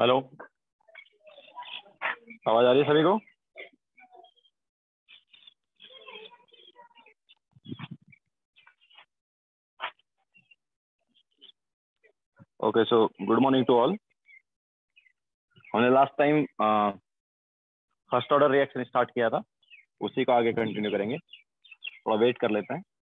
Hello. आवाज आ रही है सभी को? Okay, so good morning to all. हमने last time first order reaction start किया था, उसी को आगे कंटिन्यू करेंगे। थोड़ा वेट कर लेते हैं।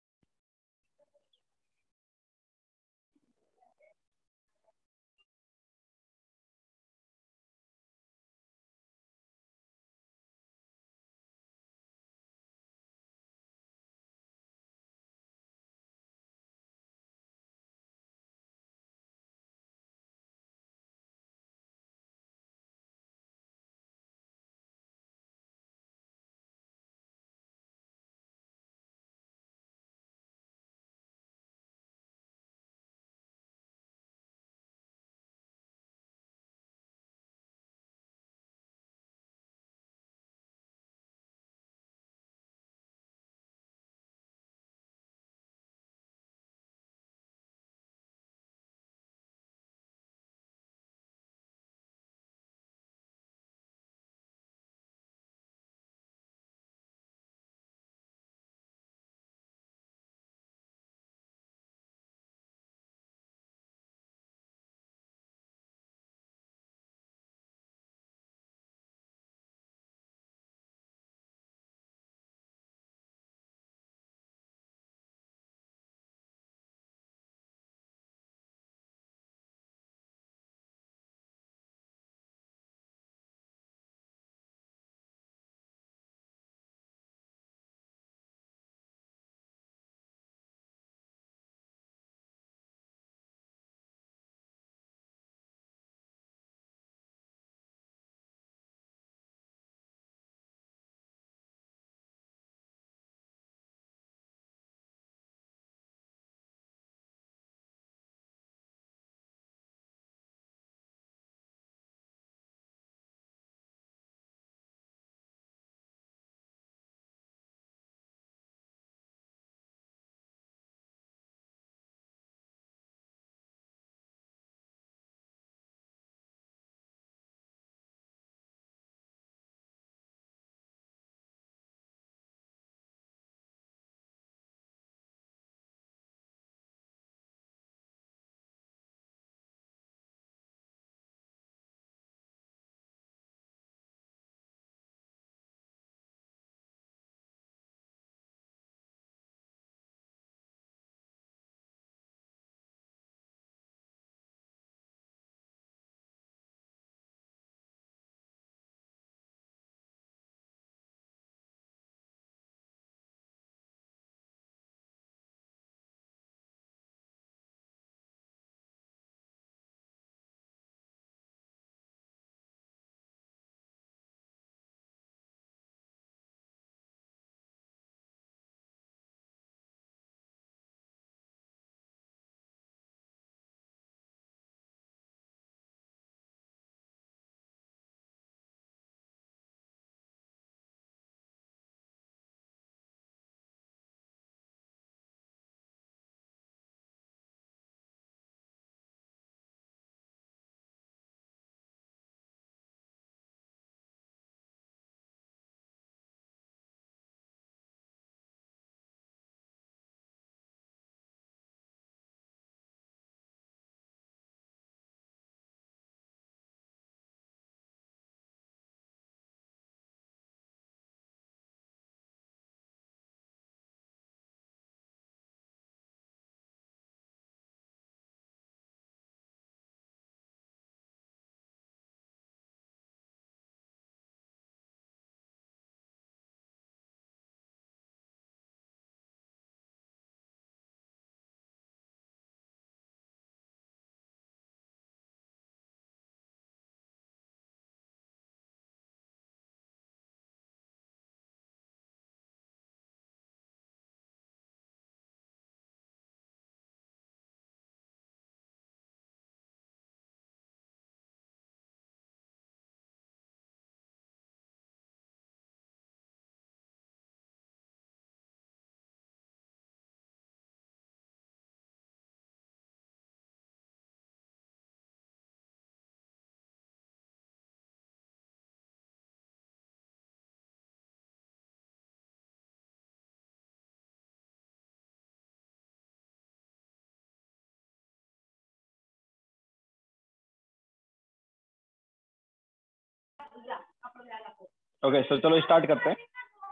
ओके सो चलो स्टार्ट करते हैं।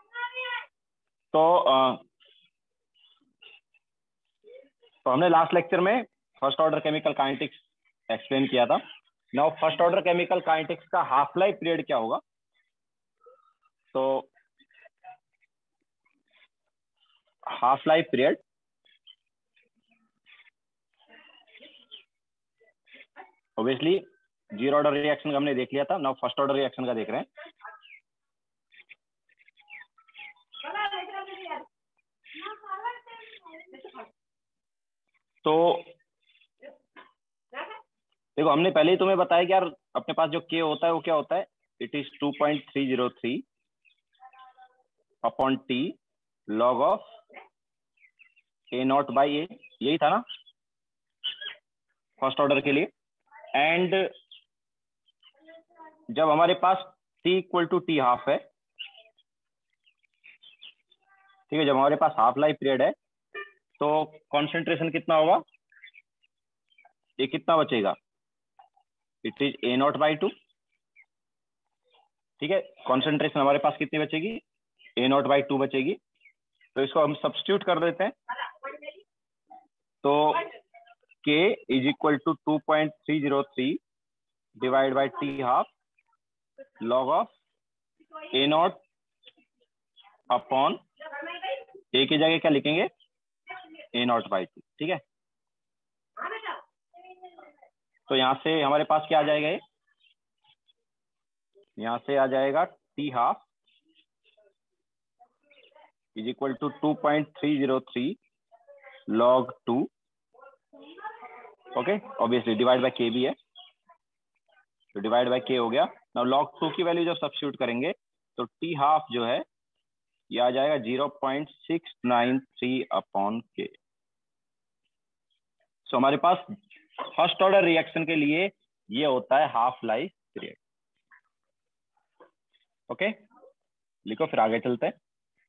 तो हमने लास्ट लेक्चर में first order chemical kinetics explain किया था। Now first order chemical kinetics का हाफ लाइफ पीरियड क्या होगा? तो half life period obviously zero order reaction का हमने देख लिया था। नाउ फर्स्ट ऑर्डर रिएक्शन का देख रहे हैं। तो देखो हमने पहले ही तुम्हें बताया कि यार अपने पास जो के होता है वो क्या होता है, it is 2.303 upon T log of A naught by a, यही था ना फर्स्ट ऑर्डर के लिए। एंड जब हमारे पास t equal to t half है, ठीक है, जब हमारे पास हाफ लाइफ पीरियड है तो कॉन्सेंट्रेशन कितना होगा, ये कितना बचेगा, it is A naught by two. ठीक है, कॉन्सेंट्रेशन हमारे पास कितनी बचेगी, ए नॉट बाई टू बचेगी। तो इसको हम सब्स्टिट्यूट कर देते हैं। तो k is equal to 2.303 divide by t half log of A naught upon a की जगह क्या लिखेंगे, ए नॉट बाई टू। ठीक है, तो यहां से हमारे पास क्या आ जाएगा, ये यहां से आ जाएगा t half is equal to 2.303 log 2। Okay, obviously divide by के भी है, तो डिवाइड बाय के हो गया। नाउ लॉग 2 की वैल्यू जब सब्स्टिट्यूट करेंगे तो टी हाफ जो है ये आ जाएगा 0.693 अपॉन के। सो हमारे पास फर्स्ट ऑर्डर रिएक्शन के लिए ये होता है हाफ लाइफ पीरियड। ओके, लिखो फिर आगे चलते हैं।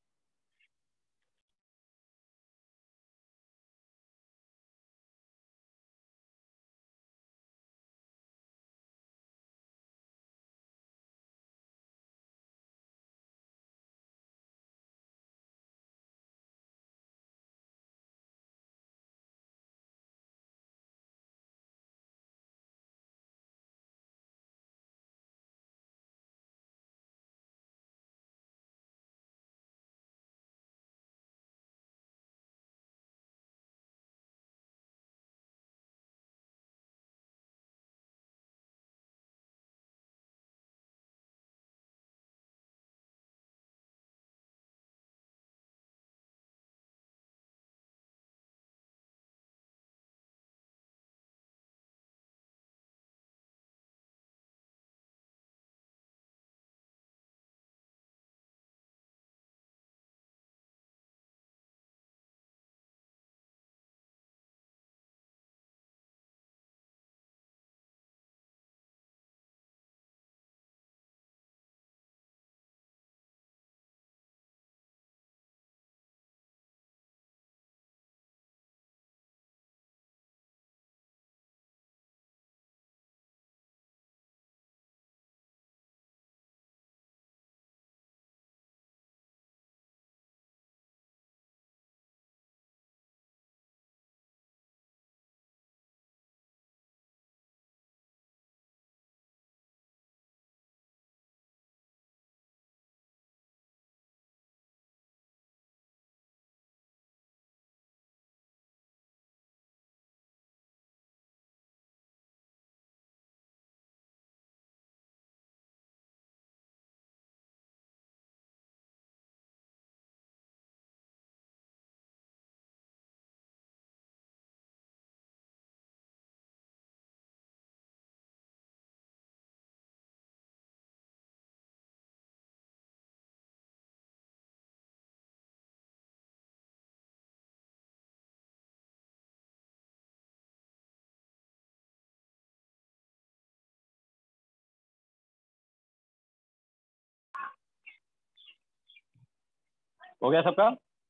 हो गया सबका?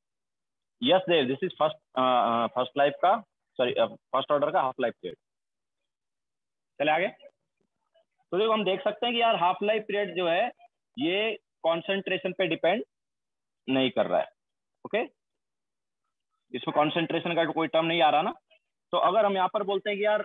Yes Dev, this is first life का, सॉरी फर्स्ट ऑर्डर का हाफ लाइफ पीरियड। चले आगे। तो देखो हम देख सकते हैं कि यार हाफ लाइफ पीरियड जो है ये कॉन्सेंट्रेशन पे डिपेंड नहीं कर रहा है। ओके, इसमें कॉन्सेंट्रेशन का कोई टर्म नहीं आ रहा ना। तो अगर हम यहाँ पर बोलते हैं कि यार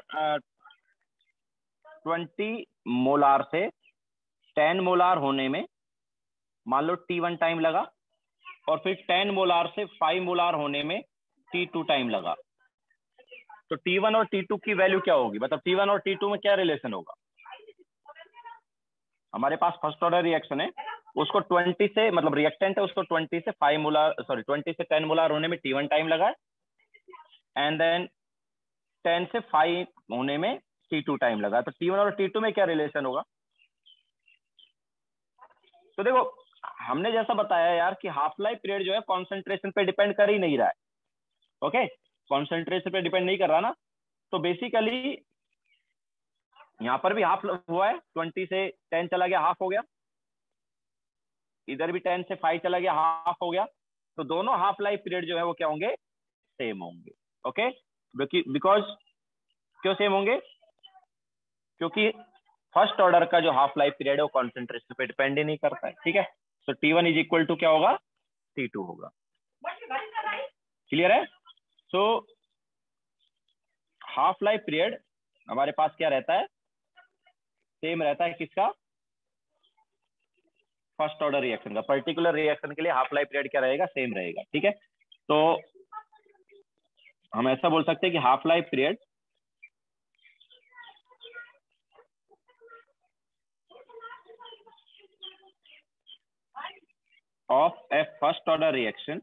20 मोलार से 10 मोलार होने में मान लो T1 टाइम लगा, और फिर 10 मोलार से 5 मोलार होने में T2 टाइम लगा, तो T1 और T2 की वैल्यू क्या होगी? मतलब T1 और T2 में क्या रिलेशन होगा? हमारे पास फर्स्ट ऑर्डर रिएक्शन है, उसको 20 से, मतलब रिएक्टेंट है, उसको 20 से 5 मोलार, सॉरी 20 से 10 मोलार होने में T1 टाइम लगा है, एंड देन 10 से 5 होने में T2 टाइम लगा। तो T1 और T2 में क्या रिलेशन होगा? तो देखो, हमने जैसा बताया यार कि हाफ लाइफ पीरियड जो है कॉन्सेंट्रेशन पे डिपेंड कर ही नहीं रहा है। ओके, कॉन्सेंट्रेशन पे डिपेंड नहीं कर रहा ना, तो बेसिकली यहाँ पर भी हाफ हुआ है, 20 से 10 चला गया, हाफ हो गया, इधर भी 10 से 5 चला गया, हाफ हो गया। तो दोनों हाफ लाइफ पीरियड जो है वो क्या होंगे? सेम होंगे। ओके, बिकॉज क्यों सेम होंगे? क्योंकि फर्स्ट ऑर्डर का जो हाफ लाइफ पीरियड है वो कॉन्सेंट्रेशन पे डिपेंड ही नहीं करता है। ठीक है, तो T1 इज इक्वल टू क्या होगा? T2 होगा। क्लियर है? सो हाफ लाइफ पीरियड हमारे पास क्या रहता है? सेम रहता है। किसका? फर्स्ट ऑर्डर रिएक्शन का। पर्टिकुलर रिएक्शन के लिए हाफ लाइफ पीरियड क्या रहेगा? सेम रहेगा। ठीक है, तो हम ऐसा बोल सकते हैं कि half life period of a first order reaction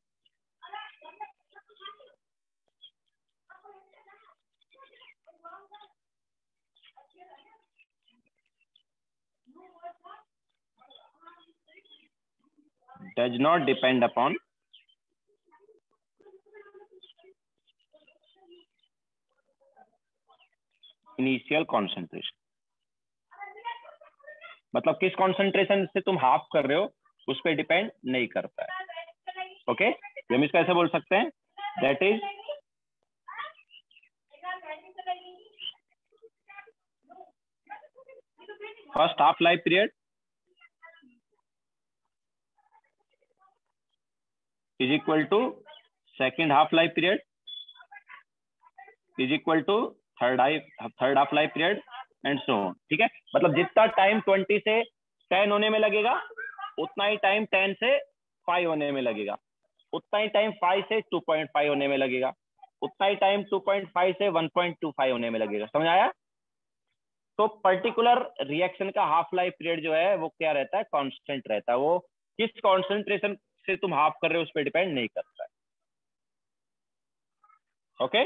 does not depend upon initial concentration. मतलब किस कॉन्सेंट्रेशन से तुम हाफ कर रहे हो उस पर डिपेंड नहीं करता है। ओके, हम इसको ऐसे बोल सकते हैं, that is first half life period is equal to second half life period is equal to third half life period and so on. ठीक है, मतलब जितना टाइम 20 से 10 होने में लगेगा उतना ही टाइम 10 से 5 होने में लगेगा, उतना ही टाइम 5 से 2.5 होने में लगेगा, उतना ही टाइम 2.5 से 1.25 होने में लगेगा। समझ आया? तो पर्टिकुलर रिएक्शन का हाफ लाइफ पीरियड जो है वो क्या रहता है? कांस्टेंट रहता है। वो किस कॉन्सेंट्रेशन से तुम हाफ कर रहे हो उस पर डिपेंड नहीं करता है। Okay,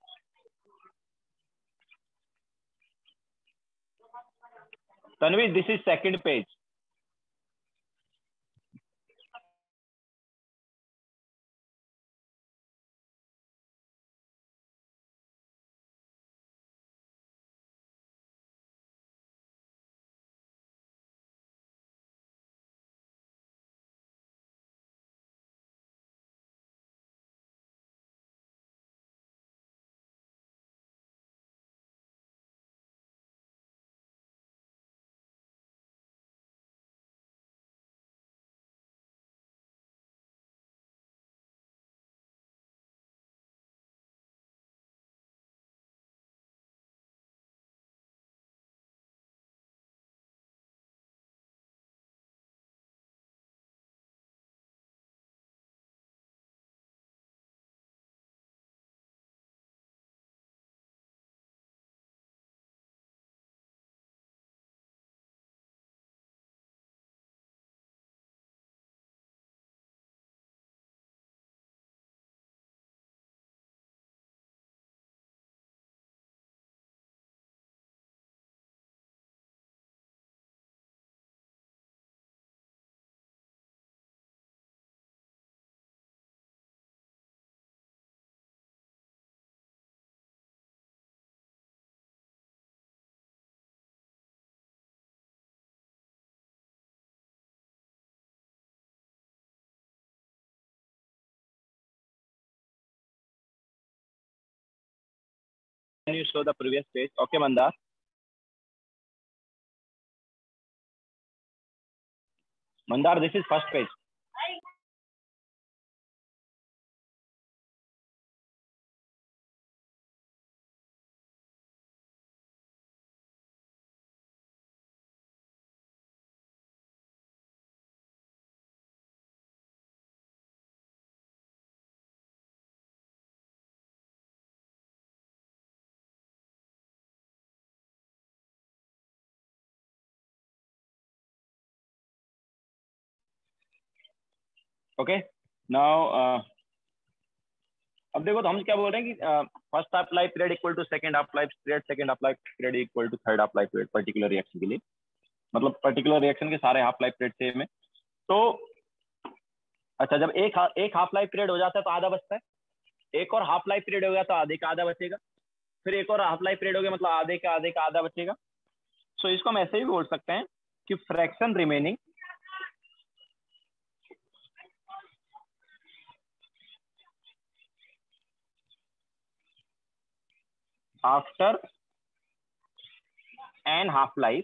Tanvi, this is second page. Can you show the previous page? Okay, Mandar. Mandar, this is first page. Okay now अब देखो तो हम क्या बोल रहे हैं कि first half life period equal to second half life period, second half life period equal to third half life period particular reaction के लिए, मतलब पर्टिकुलर रिएक्शन के सारे हाफ लाइफ पीरियड सेम है। तो अच्छा, जब एक हाफ लाइफ पीरियड हो जाता है तो आधा बचता है, एक और हाफ लाइफ पीरियड हो गया तो आधे का आधा बचेगा, फिर एक और हाफ लाइफ पीरियड हो गया मतलब आधे का आधा बचेगा। सो इसको हम ऐसे भी बोल सकते हैं कि fraction remaining after n half life,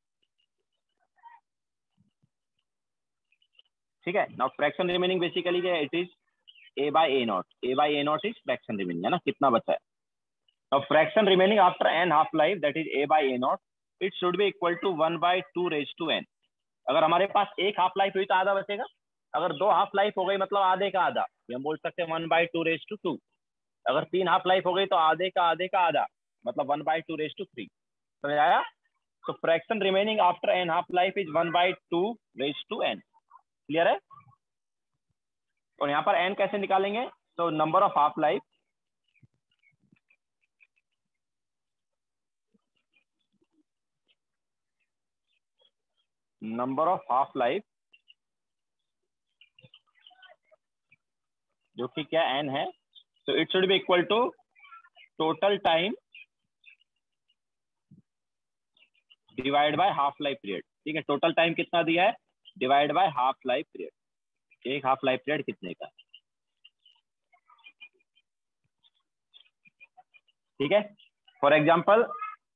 ठीक है। नाउ फ्रैक्शन रिमेनिंग बेसिकली क्या है, it is a by a naught, a by a not is fraction remaining, है ना, कितना बचा है। Now fraction remaining after n half life that is a by a naught, it should be equal to 1/2 raise to n. अगर हमारे पास एक half life हुई तो आधा बचेगा, अगर दो हाफ लाइफ हो गई मतलब आधे का आधा, ये हम बोल सकते हैं 1/2 रेज टू 2। अगर तीन हाफ लाइफ हो गई तो आधे का आधा मतलब 1/2 रेज टू 3। समझ आया? तो fraction remaining after n half life is 1/2 raise to n. Clear है? और यहाँ पर एन कैसे निकालेंगे, तो नंबर ऑफ हाफ लाइफ जो कि क्या एन है, तो it should be equal to total time divide by half life period. ठीक है, टोटल टाइम कितना दिया है, divide by half life period. एक हाफ लाइफ पीरियड कितने का, ठीक है। For example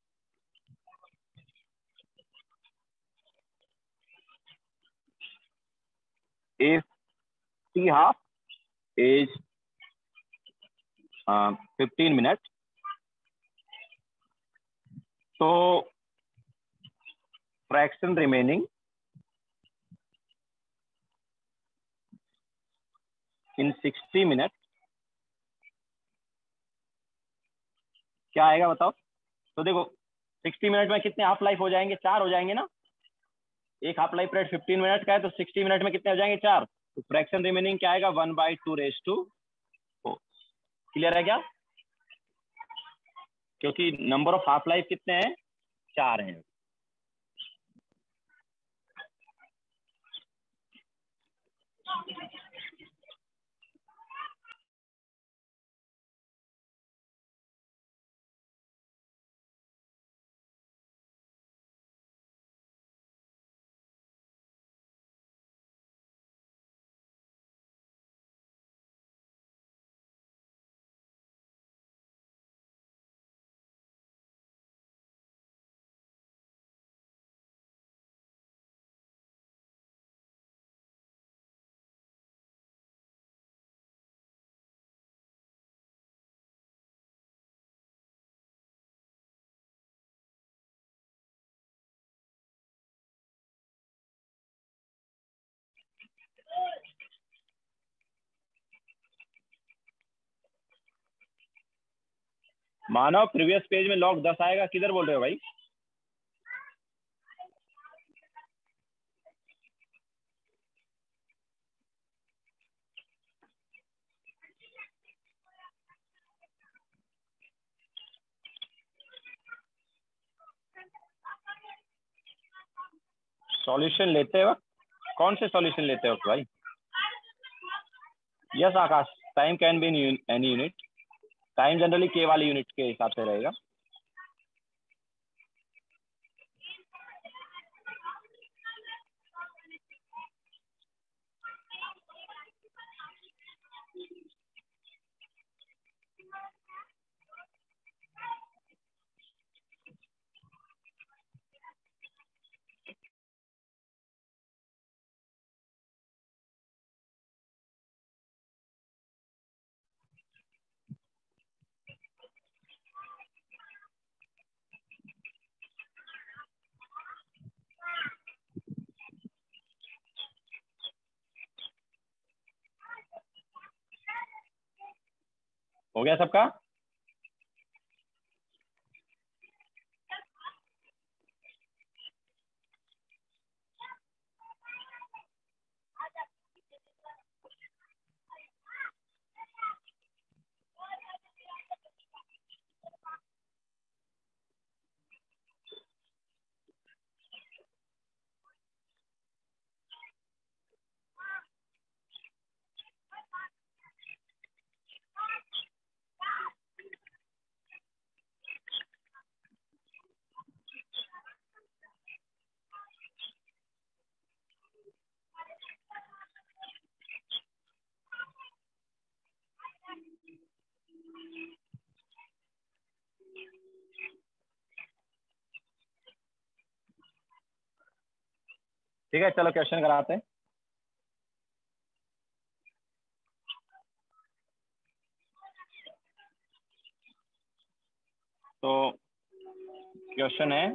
if t half is 15 minute, तो फ्रैक्शन रिमेनिंग इन 60 मिनट क्या आएगा बताओ। तो देखो 60 मिनट में कितने हाफ लाइफ हो जाएंगे, 4 हो जाएंगे ना। एक हाफ लाइफ पीरियड 15 मिनट का है तो 60 मिनट में कितने हो जाएंगे, 4। तो फ्रैक्शन रिमेनिंग क्या आएगा, 1/2 रेज टू 4। क्लियर है क्या? क्योंकि नंबर ऑफ हाफ लाइफ कितने हैं, 4 हैं। मानव प्रीवियस पेज में लॉग 10 आएगा, किधर बोल रहे हो भाई? सॉल्यूशन लेते वक्त कौन से सॉल्यूशन लेते वक्त भाई? Yes Akash, time can be in any unit, time generally के वाली यूनिट के हिसाब से रहेगा। हो गया सबका? ठीक है, चलो क्वेश्चन कराते हैं। तो क्वेश्चन है,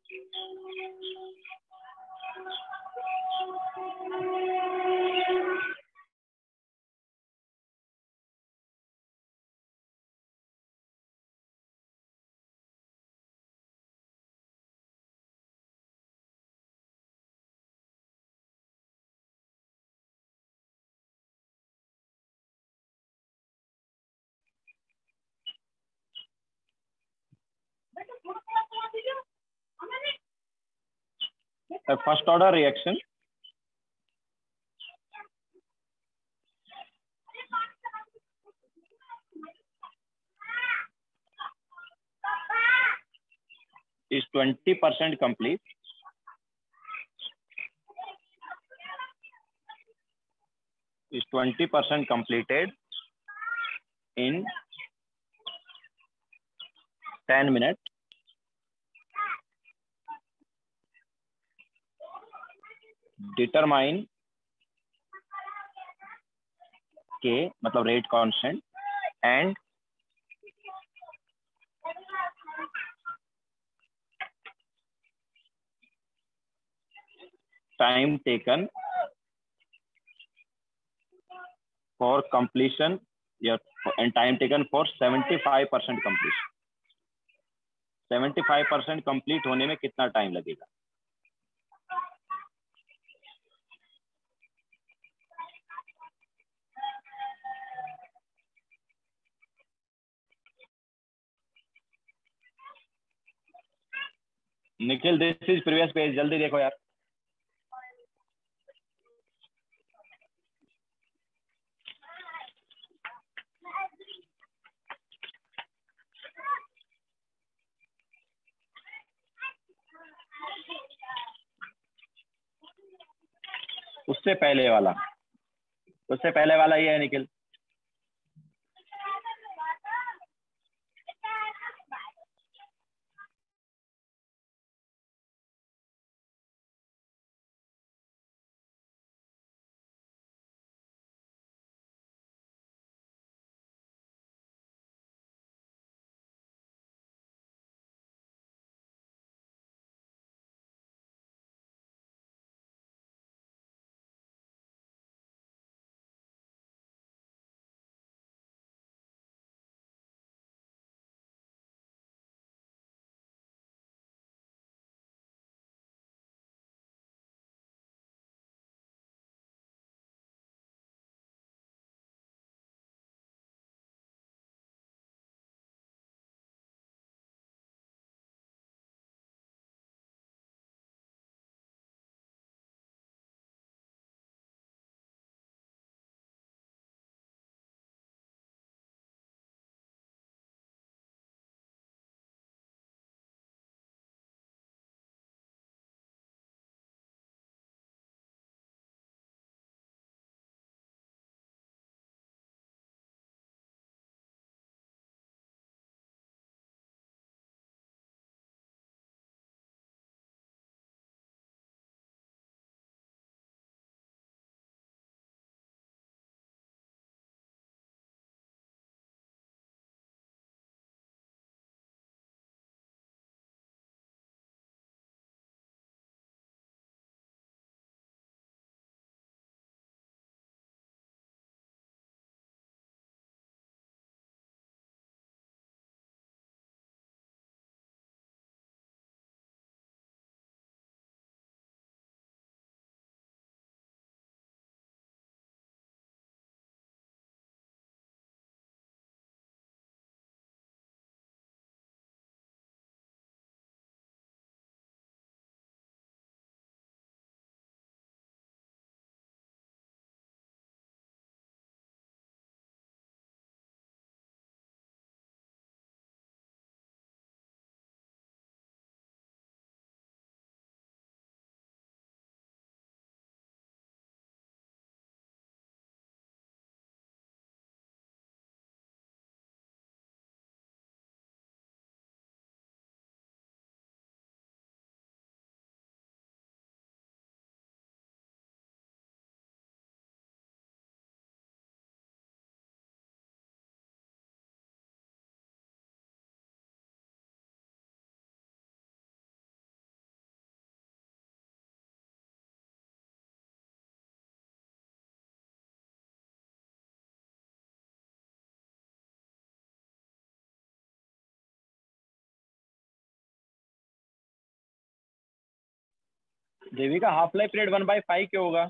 first order reaction is 20% complete is 20% completed in 10 minutes. Determine K मतलब rate constant and time taken for completion, yeah, and time taken for 75% completion. 75% complete होने में कितना टाइम लगेगा? Nikhil, this is previous page, जल्दी देखो यार। उससे पहले वाला ये है Nikhil. Devika half life period 1/5 क्यों होगा?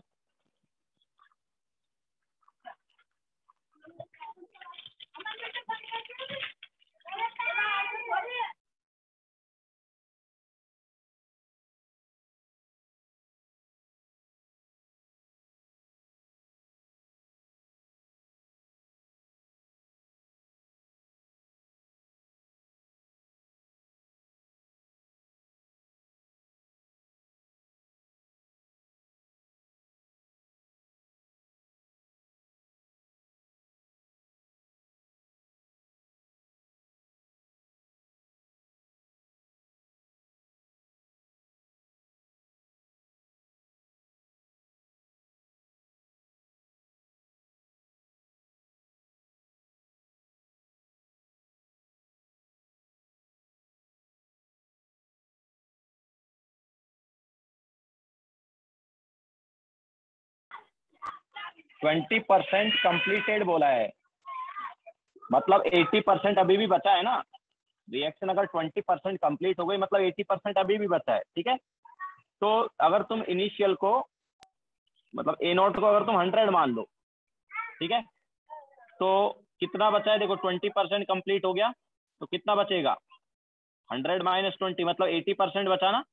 ट्वेंटी 20% कंप्लीटेड बोला है, मतलब 80% अभी भी बचा है ना। रिएक्शन अगर 20% कंप्लीट हो गई मतलब 80% अभी भी बचा है, ठीक है। तो अगर तुम इनिशियल को मतलब ए नोट को अगर तुम 100 मान लो, ठीक है, तो कितना बचा है देखो, 20% कंप्लीट हो गया तो कितना बचेगा, 100 - 20 मतलब 80% बचा ना।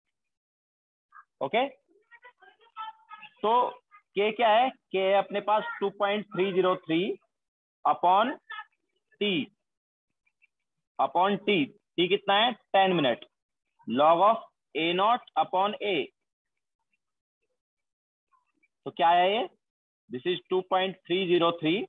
ओके, तो के क्या है, के है अपने पास 2.303 अपॉन टी, टी कितना है 10 minute, log of A naught upon A, तो क्या है ये, this is 2.303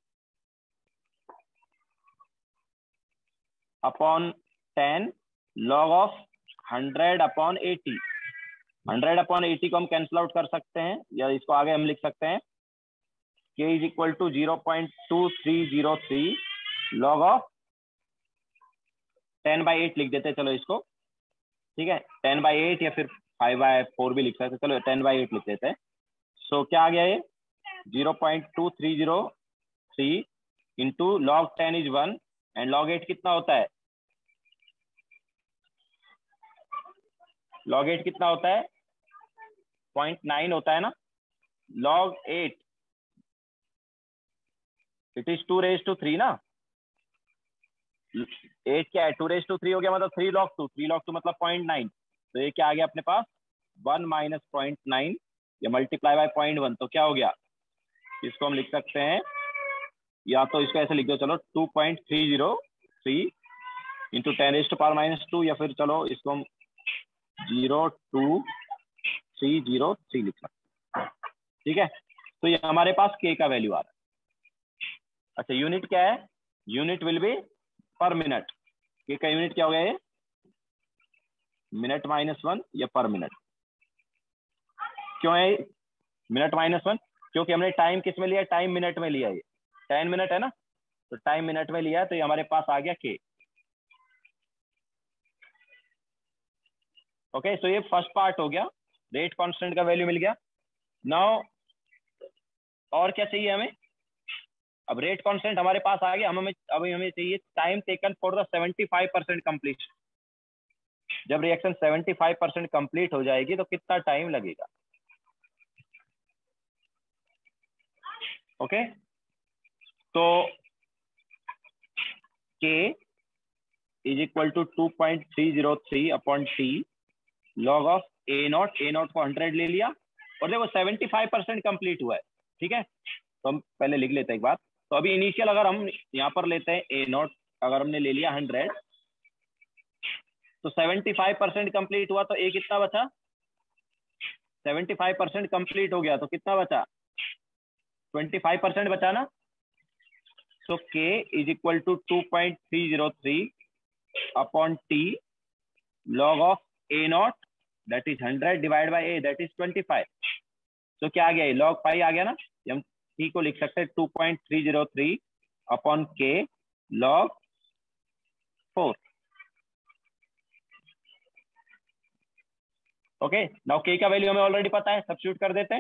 upon 10 log of 100 upon 80। 100 upon 80 को हम कैंसिल आउट कर सकते हैं, या इसको आगे हम लिख सकते हैं k is equal to 0.2303 log of 10/8 लिख देते हैं, चलो इसको, ठीक है, 10/8 या फिर 5/4 भी लिख सकते हैं, चलो 10/8 लिख देते हैं। सो क्या आ गया ये, 0.2303 into log 10 is 1 and log 8 कितना होता है, लॉग 8 कितना होता है 0.9 होता है ना, लॉग 8 इट इज 2⁻³ ना, 8 क्या है 2⁻³ हो गया, मतलब 3 log 2, 3 log 2 मतलब 0.9, तो ये क्या आ गया अपने पास 1 - 0.9 या मल्टीप्लाई बाय 0.1, तो क्या हो गया, इसको हम लिख सकते हैं, या तो इसको ऐसे लिख दो, चलो 2.303 इंटू 10⁻⁻2, या फिर चलो इसको हम 0.2303 लिख सकते हैं, ठीक है। तो ये हमारे पास के का वैल्यू आ रहा है। अच्छा, यूनिट क्या है, unit will be per minute, K का यूनिट क्या हो गया ये, मिनट -1 या पर मिनट। क्यों है मिनट -1, क्योंकि हमने टाइम किस में लिया, टाइम मिनट में लिया, ये 10 मिनट है ना, तो टाइम मिनट में लिया है, तो ये हमारे पास आ गया के। ओके, सो ये फर्स्ट पार्ट हो गया, रेट कांस्टेंट का वैल्यू मिल गया। नाउ और क्या चाहिए हमें, अब रेट कांस्टेंट हमारे पास आ गया, अभी हमें चाहिए time taken for the 75% completion. जब रिएक्शन 75% कंप्लीट हो जाएगी तो कितना टाइम लगेगा। ओके, तो K is equal to 2.303 upon T log of A naught को 100 ले लिया, और देखो 75% कंप्लीट हुआ है, ठीक है। तो हम पहले लिख लेते हैं एक बार, तो अभी इनिशियल अगर हम यहाँ पर लेते हैं ए नॉट, अगर हमने ले लिया 100, तो 75% कंप्लीट हुआ, तो ए कितना बचा, 75% कंप्लीट हो गया तो कितना बचा, 25% बचा ना। So K is equal to 2.303 upon T log of A naught that is 100 divide by A that is 25। तो क्या आ गया, लॉग पाई आ गया ना, हम टी को लिख सकते हैं 2.303 upon K log 4। Okay, now K का वैल्यू हमें ऑलरेडी पता है, सब्स्टिट्यूट कर देते हैं।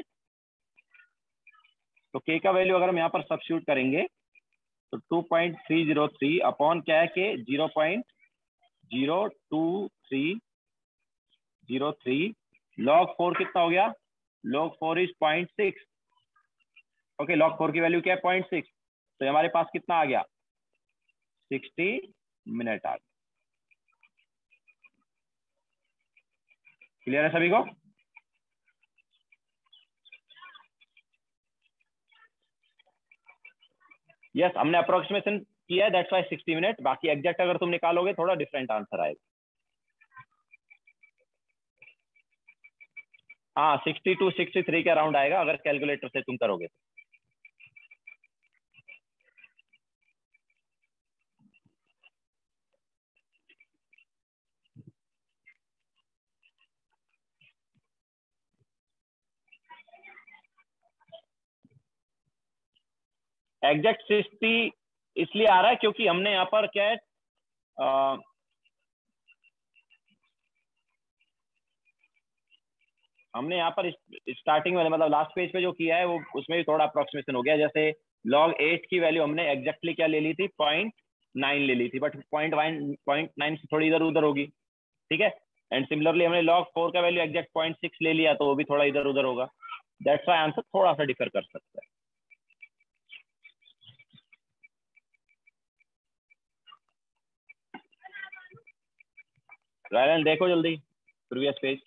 तो के का वैल्यू अगर हम यहाँ पर सब्स्टिट्यूट करेंगे तो 2.303 अपॉन क्या है के 0.02303 log 4 कितना हो गया? log 4 is 0.6। ओके, log 4 की वैल्यू क्या है? 0.6। तो हमारे पास कितना आ गया? 60 मिनट आ गया। क्लियर है सभी को? यस, हमने अप्रोक्सीमेशन किया है, दैट्स व्हाई 60 मिनट। बाकी एग्जैक्ट अगर तुम निकालोगे थोड़ा डिफरेंट आंसर आएगा। हाँ, 62 63 के अराउंड आएगा अगर कैलकुलेटर से तुम करोगे तो। एग्जैक्ट 60 इसलिए आ रहा है क्योंकि हमने यहाँ पर क्या है, हमने यहाँ पर स्टार्टिंग में मतलब लास्ट पेज पे जो किया है वो उसमें भी थोड़ा अप्रोक्सीमेशन हो गया। जैसे log 8 की वैल्यू हमने एग्जैक्टली क्या ले ली थी? 0.9 ले ली थी, बट 0.9 से थोड़ी इधर उधर होगी। ठीक है। एंड सिमिलरली हमने log 4 का वैल्यू एग्जैक्ट 0.6 ले लिया तो वो भी थोड़ा इधर उधर होगा। दैट्स व्हाई आंसर थोड़ा सा डिफर कर सकता है। रायलन देखो जल्दी प्रीवियस पेज।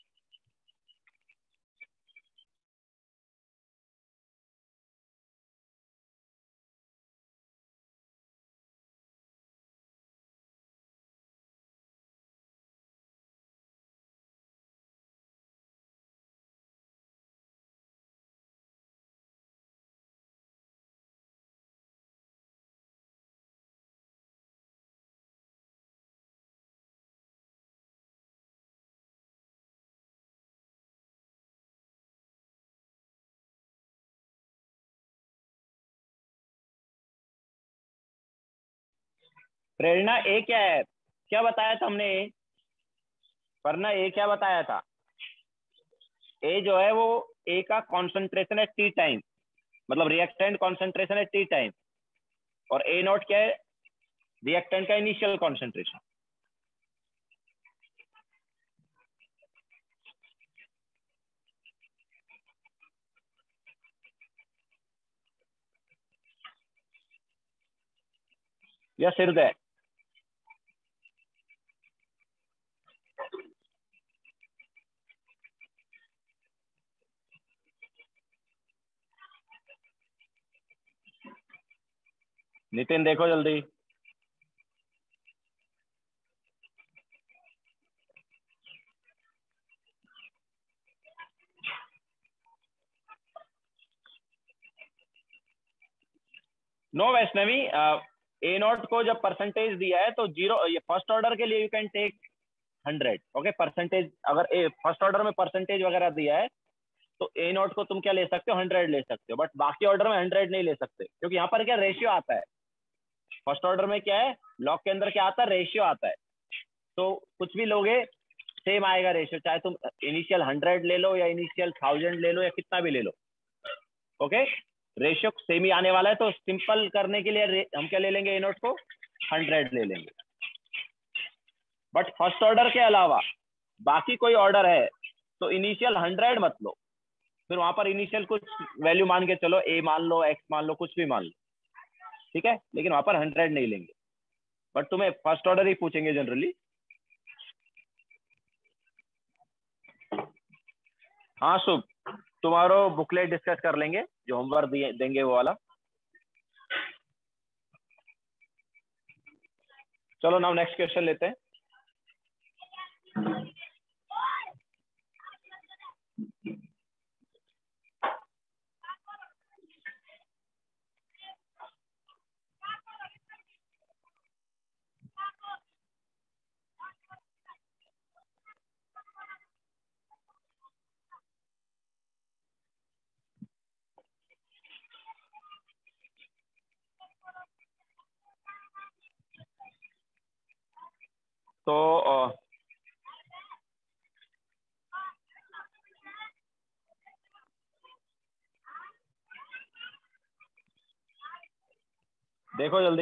प्रेरणा ए क्या है? क्या बताया था हमने? वरना ए क्या बताया था? ए जो है वो ए का कॉन्सेंट्रेशन है टी टाइम, मतलब रिएक्टेंट कॉन्सेंट्रेशन है टी टाइम। और ए नॉट क्या है? रिएक्टेंट का इनिशियल कॉन्सेंट्रेशन। या हृदय। नितिन देखो जल्दी। नो वैष्णवी, ए नॉट को जब परसेंटेज दिया है तो जीरो, ये फर्स्ट ऑर्डर के लिए you can take 100। Okay, percentage अगर ए फर्स्ट ऑर्डर में परसेंटेज वगैरह दिया है तो ए नॉट को तुम क्या ले सकते हो? 100 ले सकते हो। बट बाकी ऑर्डर में 100 नहीं ले सकते क्योंकि यहाँ पर क्या रेशियो आता है। फर्स्ट ऑर्डर में क्या है? लॉग के अंदर क्या आता है? रेशियो आता है। तो कुछ भी लोगे सेम आएगा रेशियो, चाहे तुम इनिशियल 100 ले लो या इनिशियल 1000 ले लो या कितना भी ले लो। ओके, रेशियो सेम ही आने वाला है। तो सिंपल करने के लिए हम क्या ले लेंगे? ए नोट को 100 ले लेंगे। बट फर्स्ट ऑर्डर के अलावा बाकी कोई ऑर्डर है तो इनिशियल 100 मत लो। फिर वहां पर इनिशियल कुछ वैल्यू मान के चलो, ए मान लो, एक्स मान लो, कुछ भी मान लो, ठीक है, लेकिन वहां पर 100 नहीं लेंगे। बट तुम्हें फर्स्ट ऑर्डर ही पूछेंगे जनरली। हाँ शुभ, तुम्हारो बुकलेट डिस्कस कर लेंगे, जो होमवर्क देंगे वो वाला। चलो नाउ नेक्स्ट क्वेश्चन लेते हैं। तो देखो जल्दी।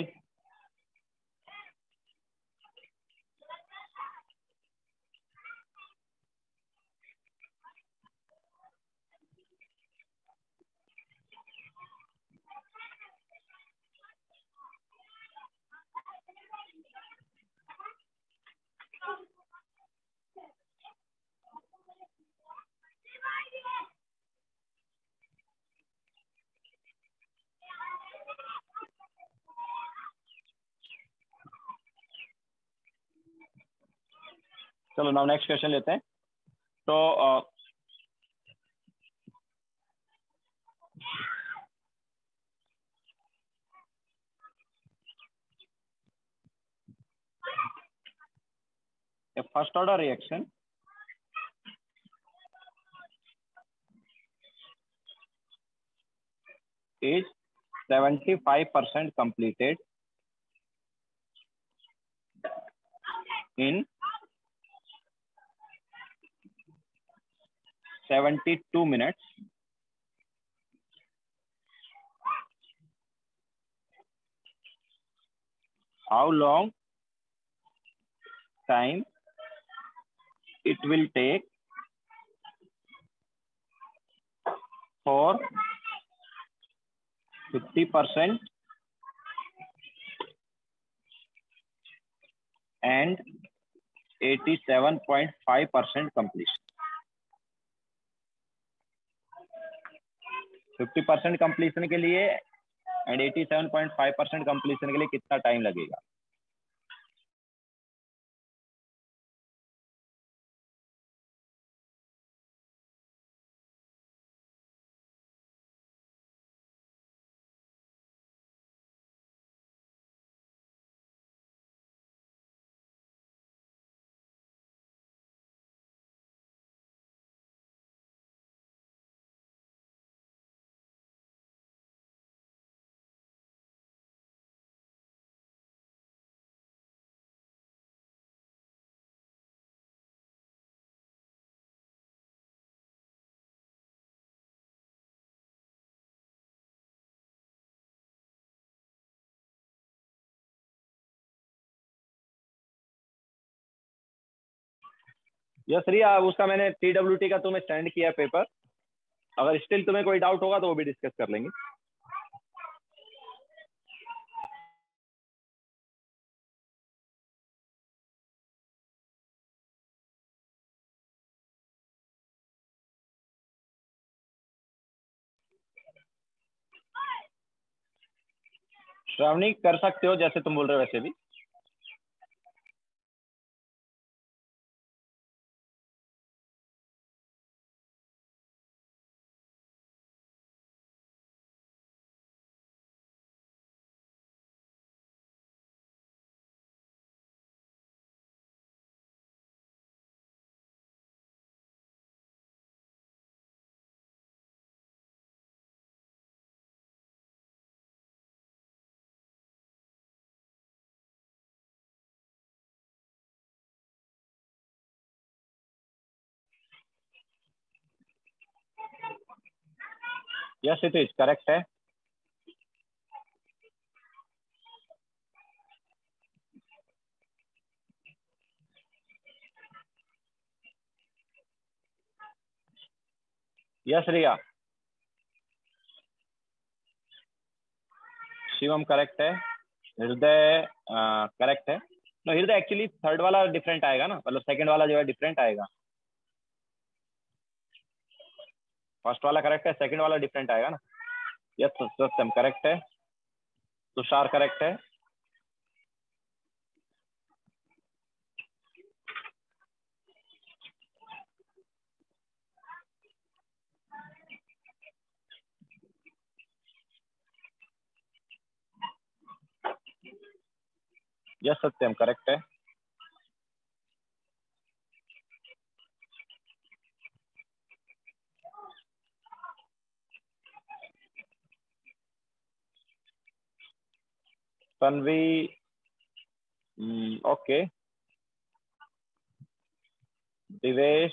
चलो नाउ नेक्स्ट क्वेश्चन लेते हैं। तो a first order reaction is 75% completed in 72 minutes. How long time it will take for 50% and 87.5% completion? 50% completion के लिए एंड 87.5% कंप्लीशन के लिए कितना टाइम लगेगा? यस रिया, उसका मैंने TWT का तुम्हें सेंड किया पेपर। अगर स्टिल तुम्हें कोई डाउट होगा तो वो भी डिस्कस कर लेंगे। श्रावणी कर सकते हो जैसे तुम बोल रहे हो वैसे भी। यस इट इज करेक्ट है। यस रिया। शिवम करेक्ट है। हृदय करेक्ट है। नो हृदय एक्चुअली थर्ड वाला डिफरेंट आएगा ना, मतलब सेकंड वाला जो है डिफरेंट आएगा। फर्स्ट वाला करेक्ट है, सेकंड वाला डिफरेंट आएगा ना। यस सत्यम करेक्ट है। तुषार करेक्ट है। यस सत्यम करेक्ट है। तन्वी ओके। दिवेश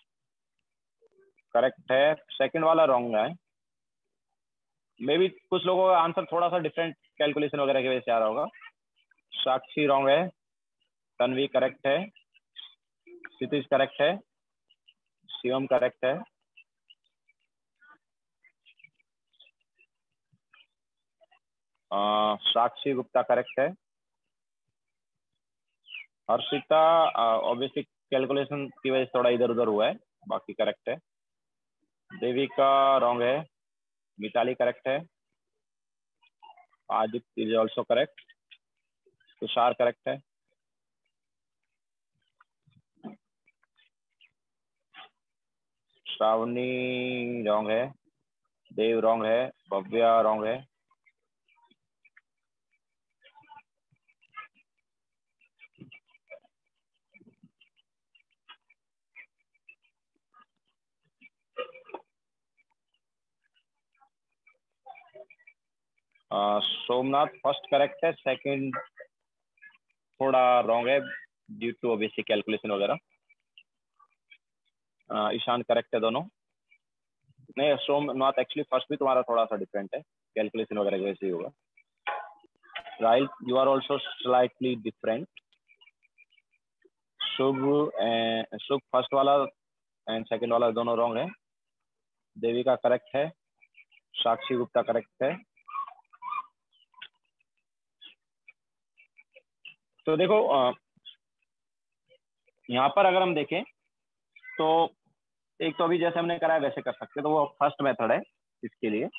करेक्ट है। सेकंड वाला रॉन्ग है। मे बी कुछ लोगों का आंसर थोड़ा सा डिफरेंट कैलकुलेशन वगैरह की वजह से आ रहा होगा। साक्षी रॉन्ग है। तन्वी करेक्ट है। क्षितिज करेक्ट है। शिवम करेक्ट है। साक्षी गुप्ता करेक्ट है। हर्षिता ऑब्वियसली कैलकुलेशन की वजह से थोड़ा इधर उधर हुआ है, बाकी करेक्ट है। देविका रॉन्ग है। मिताली करेक्ट है। Aditya is also correct. Tushar correct है। श्रावणी रॉन्ग है, देव रॉन्ग है, भव्या रॉन्ग है, सोमनाथ फर्स्ट करेक्ट है, सेकंड थोड़ा रॉन्ग है ड्यू टू बेसिक कैलकुलेशन वगैरह। ईशान करेक्ट है दोनों। नहीं, सोमनाथ एक्चुअली फर्स्ट भी तुम्हारा थोड़ा सा डिफरेंट है, कैलकुलेशन वगैरह की वजह से ही होगा। Right, you are also slightly different. Shubh first वाला एंड सेकंड वाला दोनों रॉन्ग है। देविका करेक्ट है, साक्षी गुप्ता करेक्ट है। तो देखो यहाँ पर अगर हम देखें तो एक तो अभी जैसे हमने करा है वैसे कर सकते हैं, तो वो फर्स्ट मेथड है। इसके लिए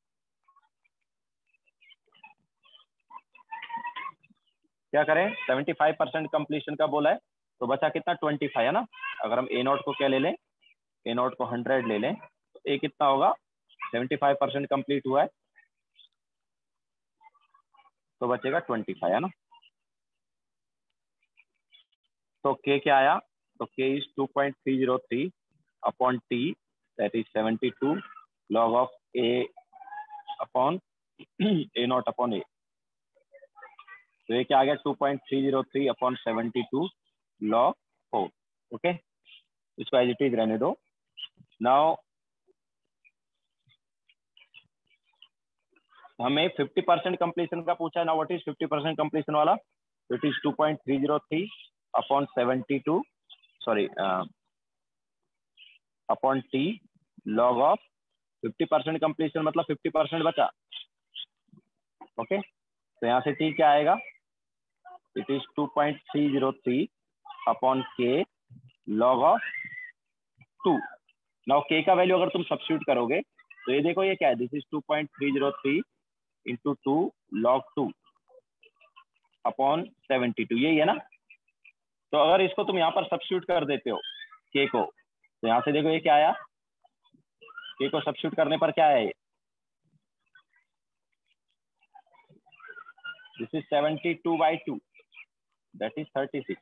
क्या करें, 75% कंप्लीशन का बोला है, तो बचा कितना, 25 है ना। अगर हम ए नॉट को क्या ले लें, ए नॉट को 100 ले लें, तो ए कितना होगा, 75% कंप्लीट हुआ है, तो बचेगा 25 है ना। तो के क्या आया, तो K is 2.303 upon T, that is 72 log of A upon A naught upon A. तो ये क्या आ गया, 2.303 अपॉन 72 लॉग 4। ओके, इसको एज इट इज रहने दो। नाउ हमें 50% कंप्लीशन का पूछा है ना। व्हाट इज 50% कंप्लीशन वाला, it is 2.303 upon 72, sorry upon T log of 50% completion, मतलब 50% बचा। ओके, तो यहाँ से टी क्या आएगा, it is 2.303 upon K log of 2। Now K का वैल्यू अगर तुम सब्स्टिट्यूट करोगे तो ये देखो ये क्या है, this is 2.303 into 2 log 2 upon 72, यही है ना। तो अगर इसको तुम यहाँ पर सब्स्टिट्यूट कर देते हो के को, तो यहाँ से देखो ये क्या आया, के को सब्स्टिट्यूट करने पर क्या है, दिस इज 72/2, दैट इज 36।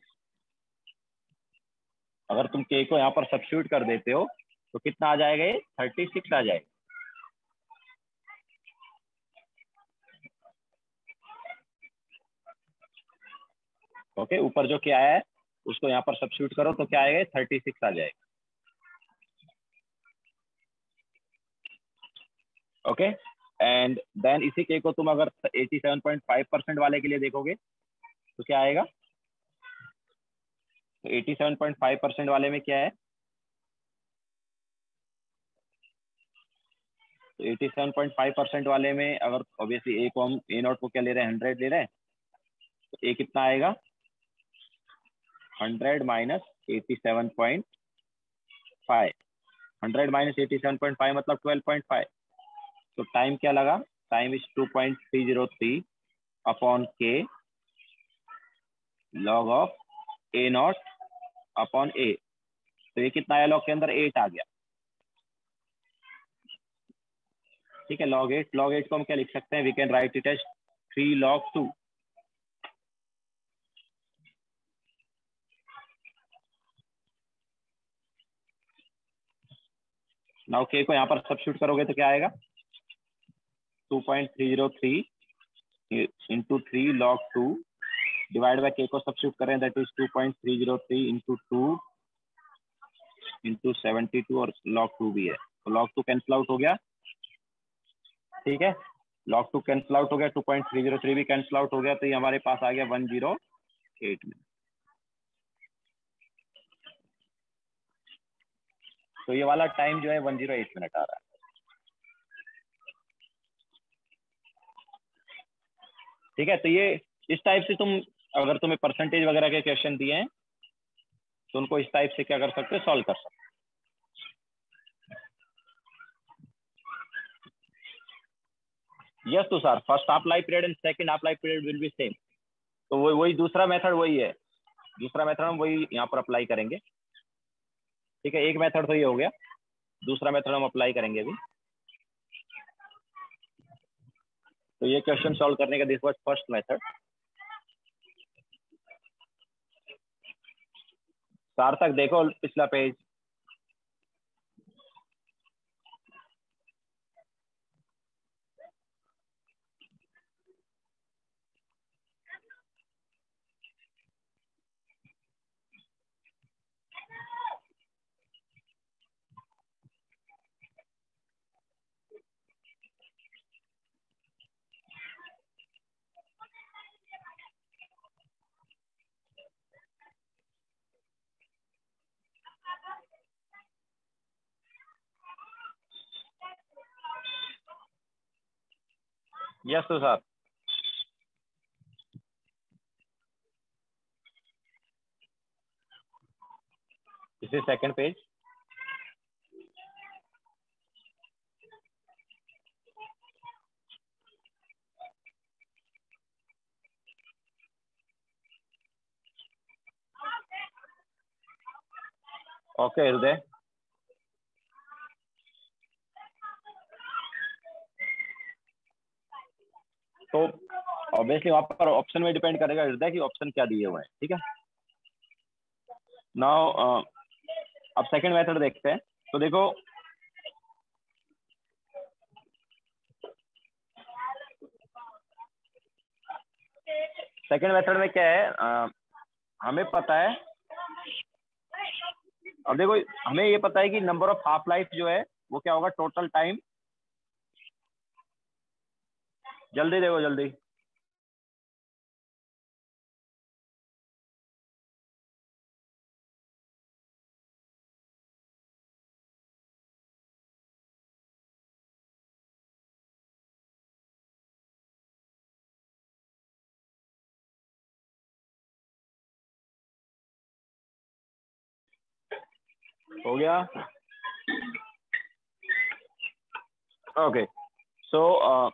अगर तुम के को यहाँ पर सब्स्टिट्यूट कर देते हो तो कितना आ जाएगा, ये 36 आ जाएगा। ओके, ऊपर जो क्या है उसको यहाँ पर सब्स्टिट्यूट करो तो क्या आएगा, 36 आ जाएगा। ओके, एंड देन इसी के को तुम अगर 87.5% वाले के लिए देखोगे तो क्या आएगा, तो 87.5% वाले में क्या है, तो 87.5% वाले में अगर ऑब्वियसली ए को हम ए नॉट को क्या ले रहे हैं, 100 ले रहे हैं, तो ए कितना आएगा, 100 माइनस 87.5, 100 माइनस 87.5 मतलब 12.5। तो टाइम क्या लगा, time is 2.303 upon K log of A naught upon A. तो ये कितना आया, लॉग के अंदर 8 आ गया। ठीक है, log 8, log 8 को हम क्या लिख सकते हैं, we can write it as 3 log 2। Now K को यहाँ पर सब्स्टिट्यूट करोगे तो क्या आएगा, 2.303 इंटू 3 log 2 डिवाइड बाय के को सब्स्टिट्यूट करें, दैट इज 2.303 इंटू 2 इंटू 72 और log 2 भी है, तो log 2 कैंसिल आउट हो गया। ठीक है, log 2 कैंसिल आउट हो गया, 2.303 भी कैंसिल आउट हो गया, तो ये हमारे पास आ गया 108 में। तो ये वाला टाइम जो है 108 मिनट आ रहा है। ठीक है, तो ये इस टाइप से तुम, अगर तुम्हें परसेंटेज वगैरह के क्वेश्चन दिए हैं तो उनको इस टाइप से क्या कर सकते हो, सॉल्व कर सकते हो। यस तो sir, first apply period and second apply period will be same. तो वही दूसरा मेथड वही है, दूसरा मेथड हम वही यहाँ पर अप्लाई करेंगे। ठीक है, एक मेथड तो ये हो गया। दूसरा मेथड हम अप्लाई करेंगे अभी। तो ये क्वेश्चन सॉल्व करने का this was first method. Sarthak देखो पिछला पेज। यस तो sir. This is second page. Okay Hriday. तो ऑब्वियसली वहां पर ऑप्शन में डिपेंड करेगा हृदय कि ऑप्शन क्या दिए हुए हैं, ठीक है। नाउ अब सेकंड मेथड देखते हैं। तो देखो सेकंड मेथड में क्या है, हमें पता है, अब देखो हमें ये पता है कि नंबर ऑफ हाफ लाइफ जो है वो क्या होगा, टोटल टाइम। जल्दी देखो जल्दी। हो गया। ओके सो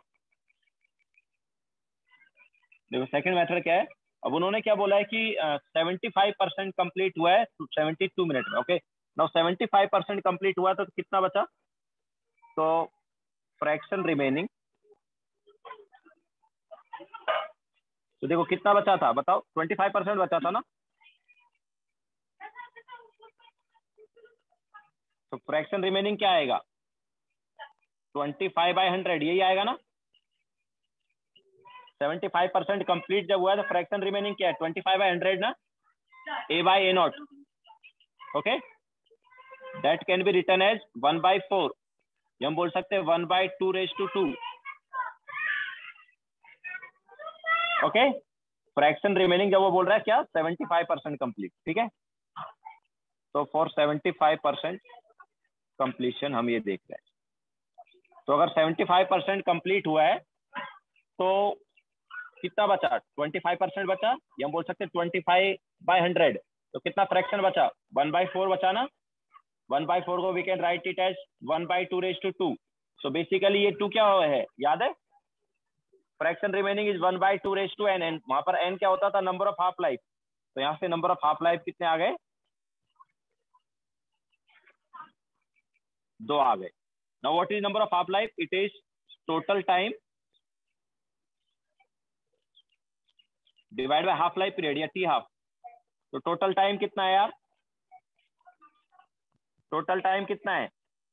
देखो सेकंड मेथड क्या है। अब उन्होंने क्या बोला है कि 75% कंप्लीट हुआ है 72 मिनट में। ओके नाउ 75% कंप्लीट हुआ तो कितना बचा, तो फ्रैक्शन रिमेनिंग। तो देखो कितना बचा था बताओ, 25% बचा था ना। तो फ्रैक्शन रिमेनिंग क्या आएगा, 25/100 यही आएगा ना। 75% कंप्लीट जब हुआ है तो फ्रैक्शन रिमेनिंग क्या है, 25/100 ना, A/A0। Okay that can be written as 1/4। हम बोल सकते हैं 1/2^2। ओके फ्रैक्शन रिमेनिंग जब वो बोल रहा है क्या, 75% कंप्लीट, ठीक है। तो फॉर 75% कंप्लीशन हम ये देख रहे हैं। तो अगर 75% कंप्लीट हुआ है तो कितना बचा, 25% बचा, या हम बोल सकते हैं 25/100। तो कितना फ्रैक्शन बचा, 1/4 बचा ना। 1/4 को we can write it as 1/2^2। So basically ये 2 क्या है याद है, fraction remaining is 1/2^n। N वहां पर n क्या होता था, नंबर ऑफ हाफ लाइफ। तो यहाँ से नंबर ऑफ हाफ लाइफ कितने आ गए, 2 आ गए। Now what is number of half life, it is total time divide by half life period या टी हाफ। तो टोटल टाइम कितना है यार, टोटल टाइम कितना है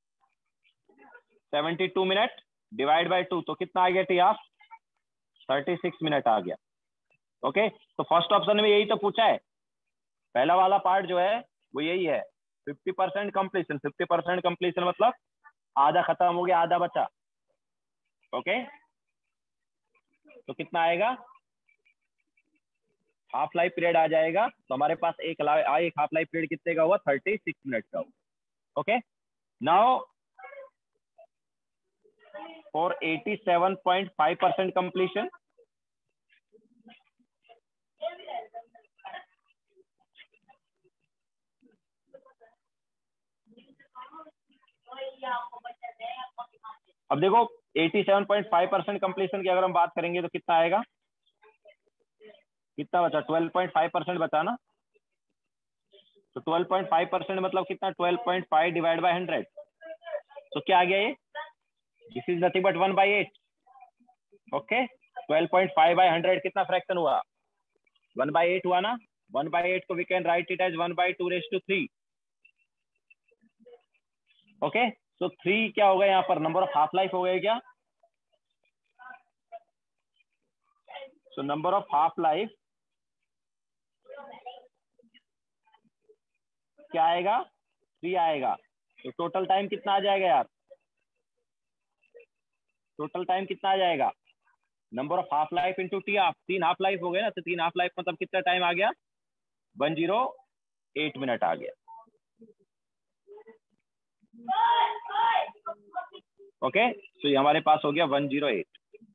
72 मिनट डिवाइड बाय 2, तो कितना आ गया टी हाफ, 36 मिनट आ गया। ओके तो फर्स्ट ऑप्शन में यही तो पूछा है, पहला वाला पार्ट जो है वो यही है, 50% कंप्लीशन। 50% कंप्लीशन मतलब आधा खत्म हो गया, आधा बचा। ओके तो कितना आएगा, हाफ लाइफ पीरियड आ जाएगा। तो हमारे पास एक हाफ लाइफ पीरियड कितने का हुआ, 36 मिनट का हुआ। ओके नाउ फॉर 87.5% कंप्लीशन, अब देखो 87.5% कंप्लीशन की अगर हम बात करेंगे तो कितना आएगा, कितना बचा, 12.5% बचा ना। तो 12.5% मतलब कितना, 12.5 डिवाइड बाय 100। तो क्या आ गया ये, this is nothing but 1/8। Okay, 12.5/100 कितना फ्रैक्शन हुआ, 1/8 हुआ ना। 1/8 को we can write it as 1/2⁵। Okay, so 3 क्या होगा यहाँ पर, नंबर ऑफ हाफ लाइफ हो गए क्या। So number of half life क्या आएगा, 3 आएगा। तो टोटल टाइम कितना आ जाएगा यार, टोटल टाइम कितना आ जाएगा, number of half life into T half, 3 half life हो गए ना, तो 3 हाफ लाइफ मतलब कितना टाइम आ गया, 108 मिनट आ गया। ओके, तो ये हमारे पास हो गया 108।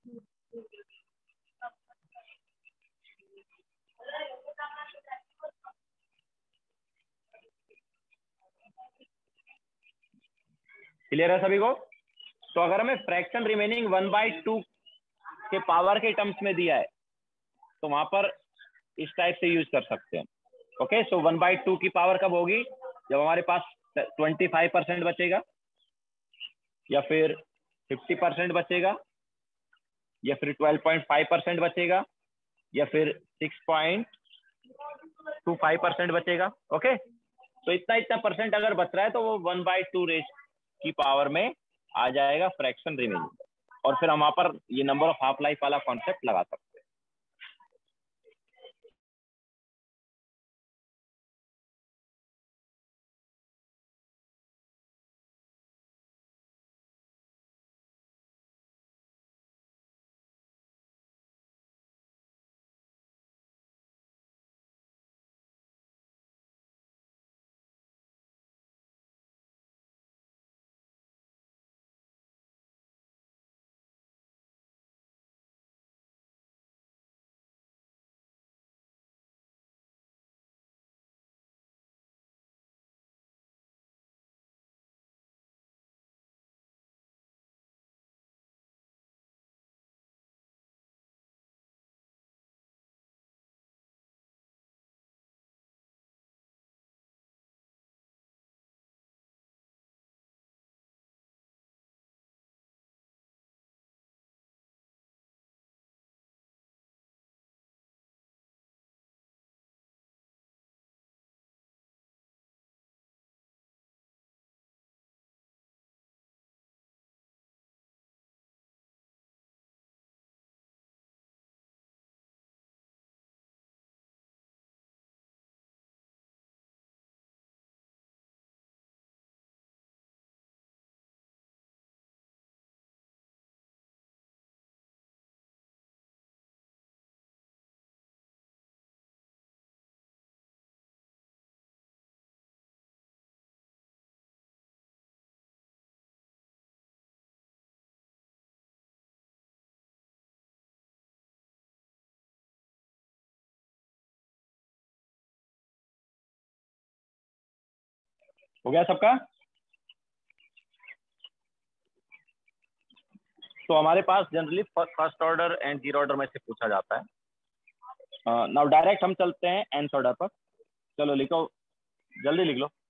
क्लियर है सभी को। तो अगर हमें फ्रैक्शन रिमेनिंग 1/2 के पावर के टर्म्स में दिया है तो वहां पर इस टाइप से यूज कर सकते हैं। ओके, सो 1/2 की पावर कब होगी, जब हमारे पास 25% बचेगा, या फिर 50% बचेगा, या फिर 12.5% बचेगा, या फिर 6.25% बचेगा। ओके, तो इतना इतना परसेंट अगर बच रहा है तो वो 1/2 रेज की पावर में आ जाएगा फ्रैक्शन रिमेनिंग, और फिर हम वहां पर ये नंबर ऑफ हाफ लाइफ वाला कॉन्सेप्ट लगा सकते हैं। हो गया सबका। तो हमारे पास generally first order and zero order में से पूछा जाता है। नाउ डायरेक्ट हम चलते हैं nth ऑर्डर पर। चलो लिखो, जल्दी लिख लो।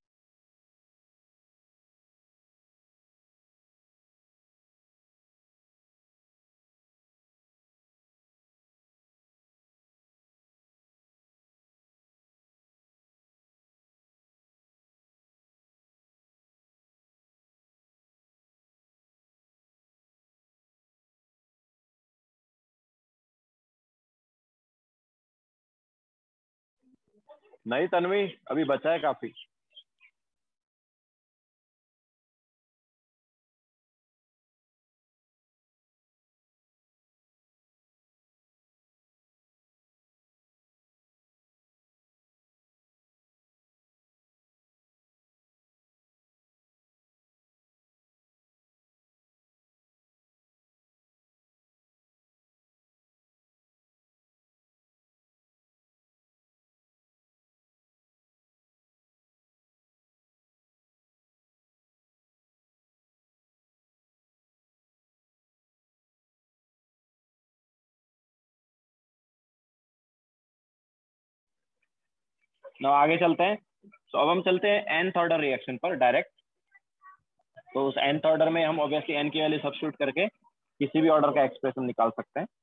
नहीं तन्वी, अभी बचा है काफी। नाउ आगे चलते हैं। तो अब हम चलते हैं nth ऑर्डर रिएक्शन पर डायरेक्ट। तो उस nth ऑर्डर में हम ऑब्वियसली n की वैल्यू सब्स्टिट्यूट करके किसी भी ऑर्डर का एक्सप्रेशन निकाल सकते हैं।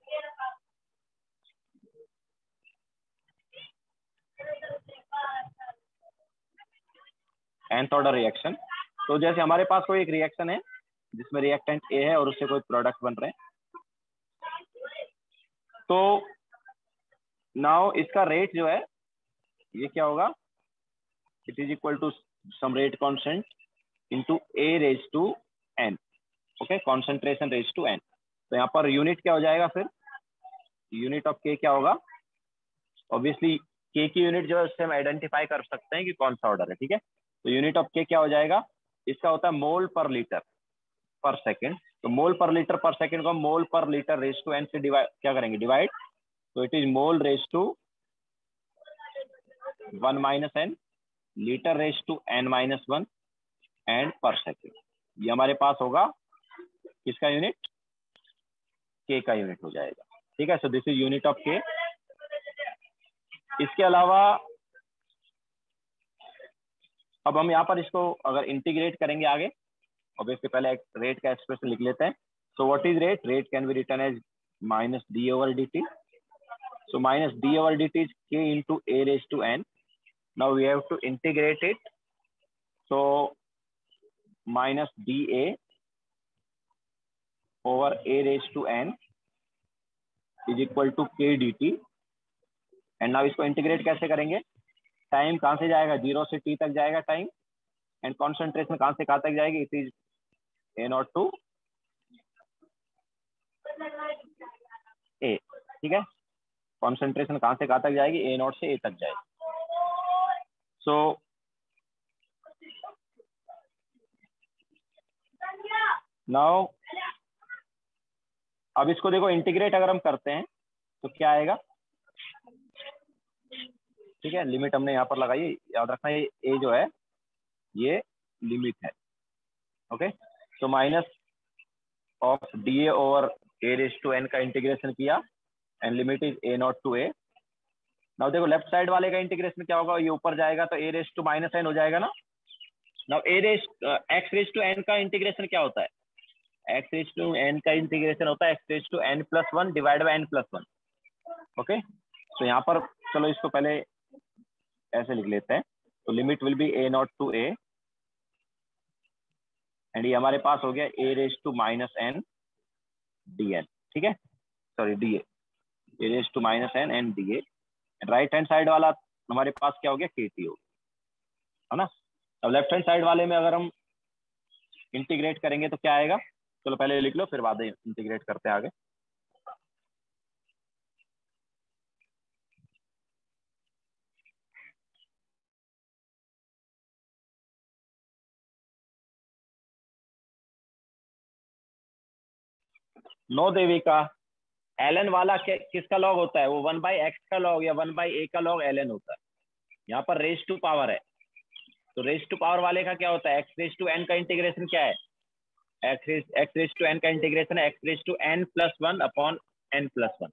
nth ऑर्डर रिएक्शन, तो जैसे हमारे पास कोई एक रिएक्शन है जिसमें रिएक्टेंट ए है और उससे कोई प्रोडक्ट बन रहे हैं, तो नाउ इसका रेट जो है ये क्या होगा, it is equal to some rate constant into A raise to N. Okay, concentration raise to N. तो यहाँ पर यूनिट क्या हो जाएगा, फिर यूनिट ऑफ के क्या होगा, ऑब्वियसली के की यूनिट जो है उससे हम आइडेंटिफाई कर सकते हैं कि कौन सा ऑर्डर है। ठीक है, तो यूनिट ऑफ के क्या हो जाएगा, इसका होता है मोल पर लीटर पर सेकेंड। तो मोल पर लीटर पर सेकेंड को मोल पर लीटर रेज टू एन से डिवाइड क्या करेंगे, डिवाइड। तो it is mole raise to 1 minus N, litre raise to N minus 1 and per second. ये हमारे पास होगा किसका यूनिट, के का यूनिट हो जाएगा। ठीक है, so this is unit of K. इसके अलावा अब हम यहाँ पर इसको अगर इंटीग्रेट करेंगे आगे, ऑब्वियसली पहले एक रेट का एक्सप्रेशन लिख लेते हैं। So what is rate, rate can be written as minus D over D T. So minus D over D T is K into A raise to N. Now we have to integrate it. So minus D A over A raise to N is equal to K D T. And now इसको integrate कैसे करेंगे, time कहाँ से जाएगा, 0 से t तक जाएगा time, and concentration कहाँ से कहाँ तक जाएगी, it is A naught to A. ठीक है, कॉन्सेंट्रेशन कहाँ से कहाँ तक जाएगी, ए नॉट से ए तक जाएगी। सो नाउ अब इसको देखो, इंटीग्रेट अगर हम करते हैं तो क्या आएगा। ठीक है, लिमिट हमने यहाँ पर लगाई, याद रखना ये ए जो है ये लिमिट है। ओके, तो minus of D A over A raise to N का इंटीग्रेशन किया and limit is A naught to A. Now देखो लेफ्ट साइड वाले का इंटीग्रेशन क्या होगा, ये ऊपर जाएगा तो A raise to minus N हो जाएगा ना। Now A raise X raise to N का इंटीग्रेशन क्या होता है, एक्स रेज टू एन का इंटीग्रेशन होता है X raise to N plus one divide by N plus one. Okay, तो यहाँ पर चलो इसको पहले ऐसे लिख लेते हैं। तो limit will be A naught to A and ये हमारे पास हो गया A raise to minus N D N. ठीक है, sorry D A raise to minus N N D A. Right hand side वाला हमारे पास क्या हो गया, के टी हो गया, है ना। अब लेफ्ट हैंड साइड वाले में अगर हम इंटीग्रेट करेंगे तो क्या आएगा, चलो पहले लिख लो फिर बाद में इंटीग्रेट करते हैं आगे। नो देवी का एल एन वाला किसका लॉग होता है, वो 1/x का लॉग या 1/a का लॉग एल एन होता है। यहाँ पर रेज टू पावर है, तो रेज टू पावर वाले का क्या होता है, एक्स रेज टू एन का इंटीग्रेशन क्या है, एक्स रेज टू एन का इंटीग्रेशन है X raise to N plus one upon N plus one.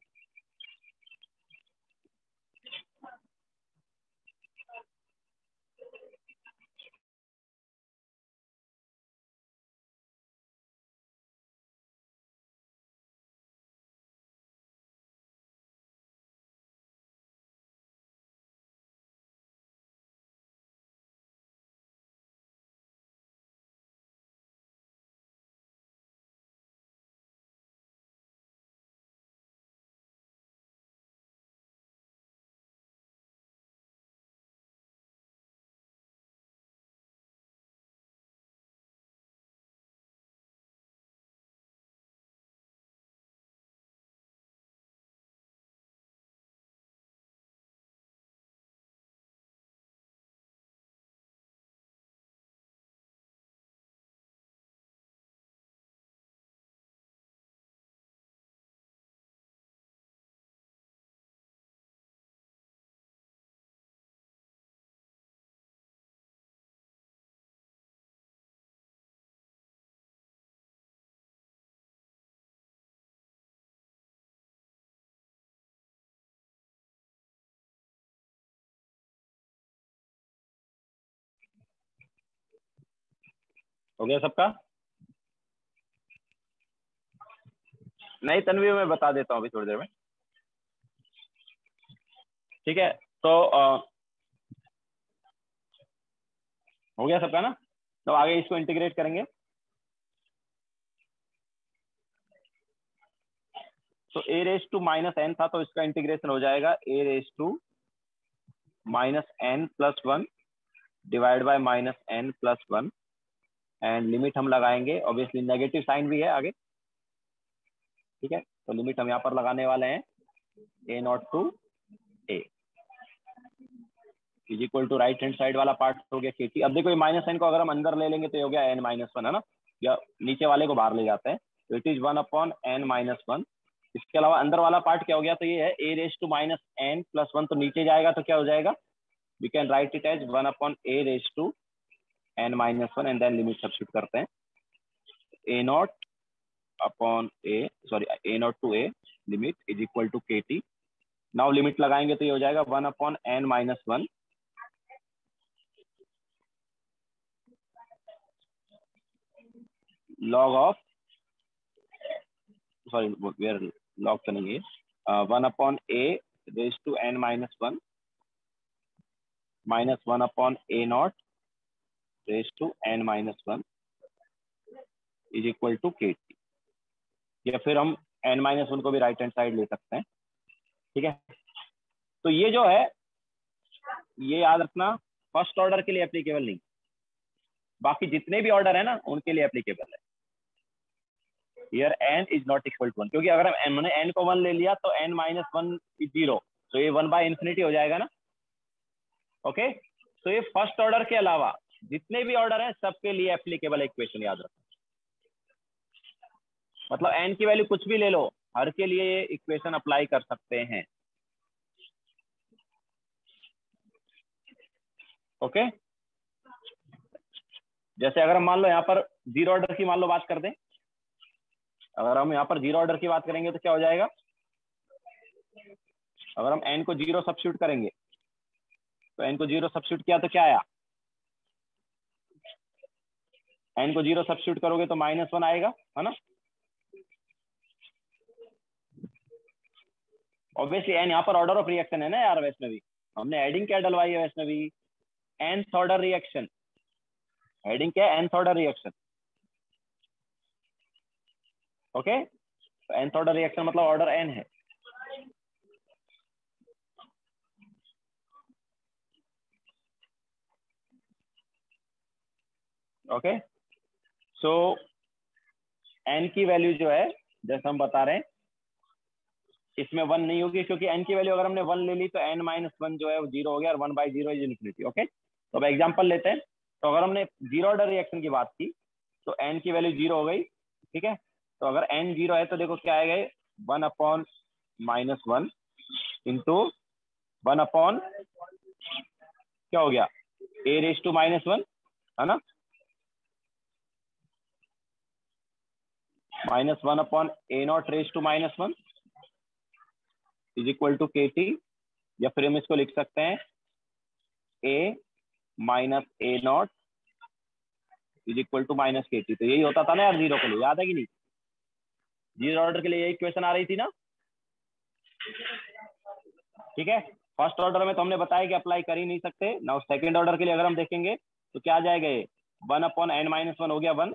हो गया सबका। नहीं तन्वी, मैं बता देता हूँ अभी थोड़ी देर में। ठीक है, तो हो गया सबका ना। तो आगे इसको इंटीग्रेट करेंगे। तो A raise to minus N था, तो इसका इंटीग्रेशन हो जाएगा A raise to minus N plus one divide by minus N plus one, and limit हम लगाएंगे, ऑब्वियसली नेगेटिव साइन भी है आगे। ठीक है, तो लिमिट हम यहाँ पर लगाने वाले हैं A naught to A is equal to right hand side वाला पार्ट हो गया के टी। अब देखो ये माइनस एन को अगर हम अंदर ले लेंगे तो ये हो गया एन माइनस वन, है ना, या नीचे वाले को बाहर ले जाते हैं, तो it is one upon N minus one. इसके अलावा अंदर वाला पार्ट क्या हो गया, तो ये है A raise to minus N plus one, तो नीचे जाएगा तो क्या हो जाएगा, we can write it as one upon A raise to N minus one, and then limit substitute करते हैं, A naught upon A, sorry A naught to A limit is equal to के टी। नाउ लिमिट लगाएंगे तो ये हो जाएगा one upon N minus one log of, sorry where log तो नहीं है, one upon A raise to N minus one minus one upon A naught raise to N minus one is equal to के T, या फिर हम N minus one को भी right hand side ले सकते हैं। ठीक है, तो ये जो है ये याद रखना फर्स्ट ऑर्डर के लिए एप्लीकेबल नहीं, बाकी जितने भी ऑर्डर है ना उनके लिए एप्लीकेबल है। Here n is not equal to one, क्योंकि अगर हम n को वन ले लिया तो n minus one is zero, तो ये वन बाय इंफिनिटी हो जाएगा ना। ओके, तो ये फर्स्ट ऑर्डर के अलावा जितने भी ऑर्डर हैं सबके लिए एप्लीकेबल इक्वेशन याद रखो। मतलब n की वैल्यू कुछ भी ले लो, हर के लिए ये इक्वेशन अप्लाई कर सकते हैं। ओके, जैसे अगर हम मान लो यहाँ पर जीरो ऑर्डर की मान लो बात कर दें, अगर हम यहाँ पर जीरो ऑर्डर की बात करेंगे तो क्या हो जाएगा, अगर हम n को जीरो सब्स्टिट्यूट करेंगे तो n को जीरो सब्स्टिट्यूट किया तो क्या आया, n को जीरो सब्स्टिट्यूट करोगे तो माइनस वन आएगा, है ना। ऑब्वियसली n यहाँ पर ऑर्डर ऑफ रिएक्शन है ना यार, वैसे भी हमने हेडिंग क्या डलवाई है, वैसे भी nth ऑर्डर रिएक्शन, हेडिंग क्या है, nth ऑर्डर रिएक्शन। ओके, तो nth ऑर्डर रिएक्शन मतलब ऑर्डर n है। ओके, सो n की वैल्यू जो है जैसे हम बता रहे हैं इसमें वन नहीं होगी, क्योंकि n की वैल्यू अगर हमने वन ले ली तो n माइनस वन जो है वो जीरो हो गया, और one by zero is infinity. Okay, तो अब एग्जांपल लेते हैं, तो अगर हमने जीरो ऑर्डर रिएक्शन की बात की तो n की वैल्यू जीरो हो गई। ठीक है, तो अगर n जीरो है तो देखो क्या आएगा, one upon minus one into one upon क्या हो गया, A raise to minus one, है ना, minus one upon A naught raise to minus one is equal to के टी, या फिर हम इसको लिख सकते हैं A minus A not is equal to minus K T. तो यही होता था ना यार जीरो के लिए, याद है कि नहीं, जीरो ऑर्डर के लिए यही इक्वेशन आ रही थी ना। ठीक है, फर्स्ट ऑर्डर में तो हमने बताया कि अप्लाई कर ही नहीं सकते ना, सेकंड ऑर्डर के लिए अगर हम देखेंगे तो क्या आ जाएगा, ये one upon N minus one हो गया one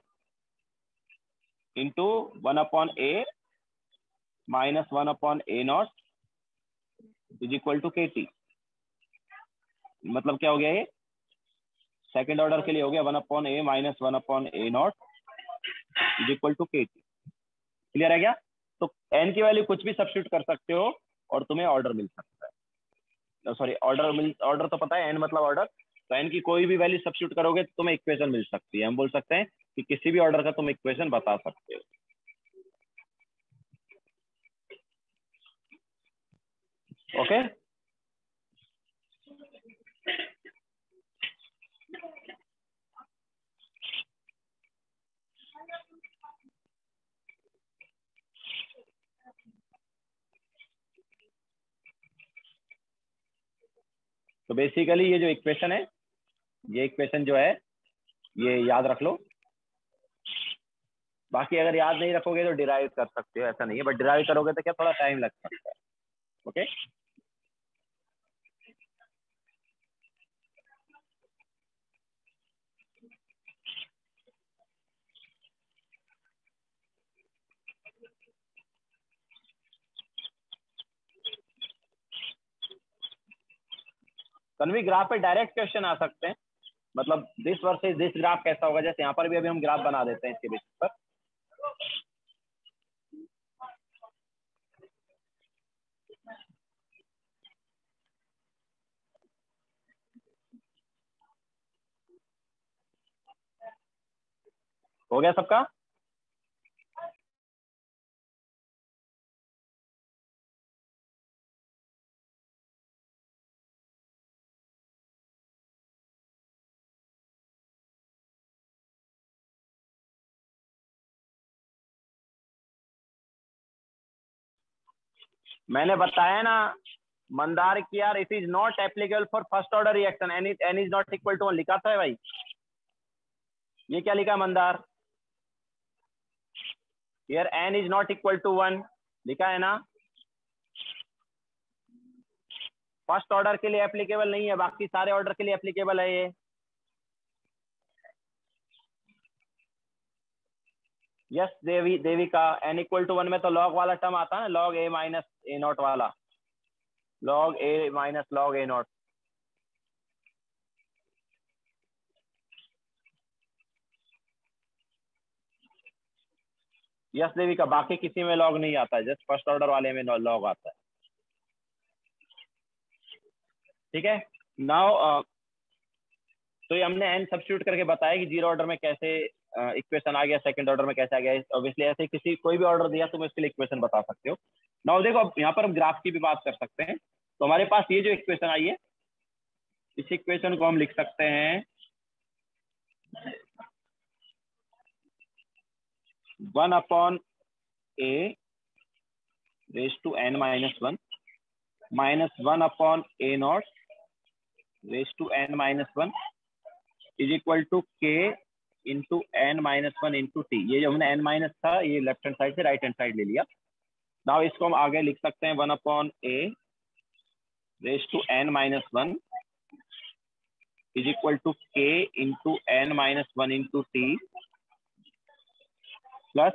into one upon a minus one upon A not is equal to के टी। मतलब क्या हो गया, ये सेकंड ऑर्डर के लिए हो गया one upon a minus one upon A not is equal to के टी। क्लियर है क्या, तो एन की वैल्यू कुछ भी सब्स्टिट्यूट कर सकते हो और तुम्हें ऑर्डर मिल सकता है। सॉरी, ऑर्डर तो पता है, एन मतलब ऑर्डर, तो एन की कोई भी वैल्यू सब्स्टिट्यूट करोगे तो तुम्हें इक्वेशन मिल सकती है। हम बोल सकते हैं कि किसी भी ऑर्डर का तुम इक्वेशन बता सकते हो। ओके, तो बेसिकली ये जो इक्वेशन है, ये इक्वेशन जो है ये याद रख लो, बाकी अगर याद नहीं रखोगे तो डिराइव कर सकते हो, ऐसा नहीं है, बट डिराइव करोगे तो क्या थोड़ा टाइम लग सकता है। ओके, कन्वी ग्राफ पे डायरेक्ट क्वेश्चन आ सकते हैं, मतलब दिस वर्सेस दिस ग्राफ कैसा होगा, जैसे यहाँ पर भी अभी हम ग्राफ बना देते हैं इसके बेसिस पर। हो गया सबका? मैंने बताया ना मंदार की यार, it is not applicable for first order reaction, n is not equal to 1 लिखा था भाई। ये क्या लिखा Mandar? Here n is not equal to 1 लिखा है ना। फर्स्ट ऑर्डर के लिए एप्लीकेबल नहीं है, बाकी सारे ऑर्डर के लिए एप्लीकेबल है ये। Yes Devika, n equal to 1 में तो लॉग वाला टर्म आता है ना, log a minus A not वाला, log a minus log a not. Yes Devika, बाकी किसी में लॉग नहीं आता है, जस्ट फर्स्ट ऑर्डर वाले में लॉग आता है। ठीक है, नाउ तो ये हमने एन सब्स्टिट्यूट करके बताया कि जीरो ऑर्डर में कैसे इक्वेशन आ गया, सेकंड ऑर्डर में कैसे आ गया। ऑब्वियसली ऐसे किसी कोई भी ऑर्डर दिया तुम इसके लिए इक्वेशन बता सकते हो। नाउ देखो, अब यहाँ पर हम ग्राफ की भी बात कर सकते हैं। तो हमारे पास ये जो इक्वेशन आई है, इस इक्वेशन को हम लिख सकते हैं 1/a raise to n minus 1 minus 1/a0 raise to n minus 1 is equal to k into n minus 1 into t. ये जो हमने n माइनस था, ये लेफ्ट हैंड साइड से राइट हैंड साइड ले लिया। नाउ इसको हम आगे लिख सकते हैं 1/a raise to n minus 1 is equal to k into n minus 1 into t plus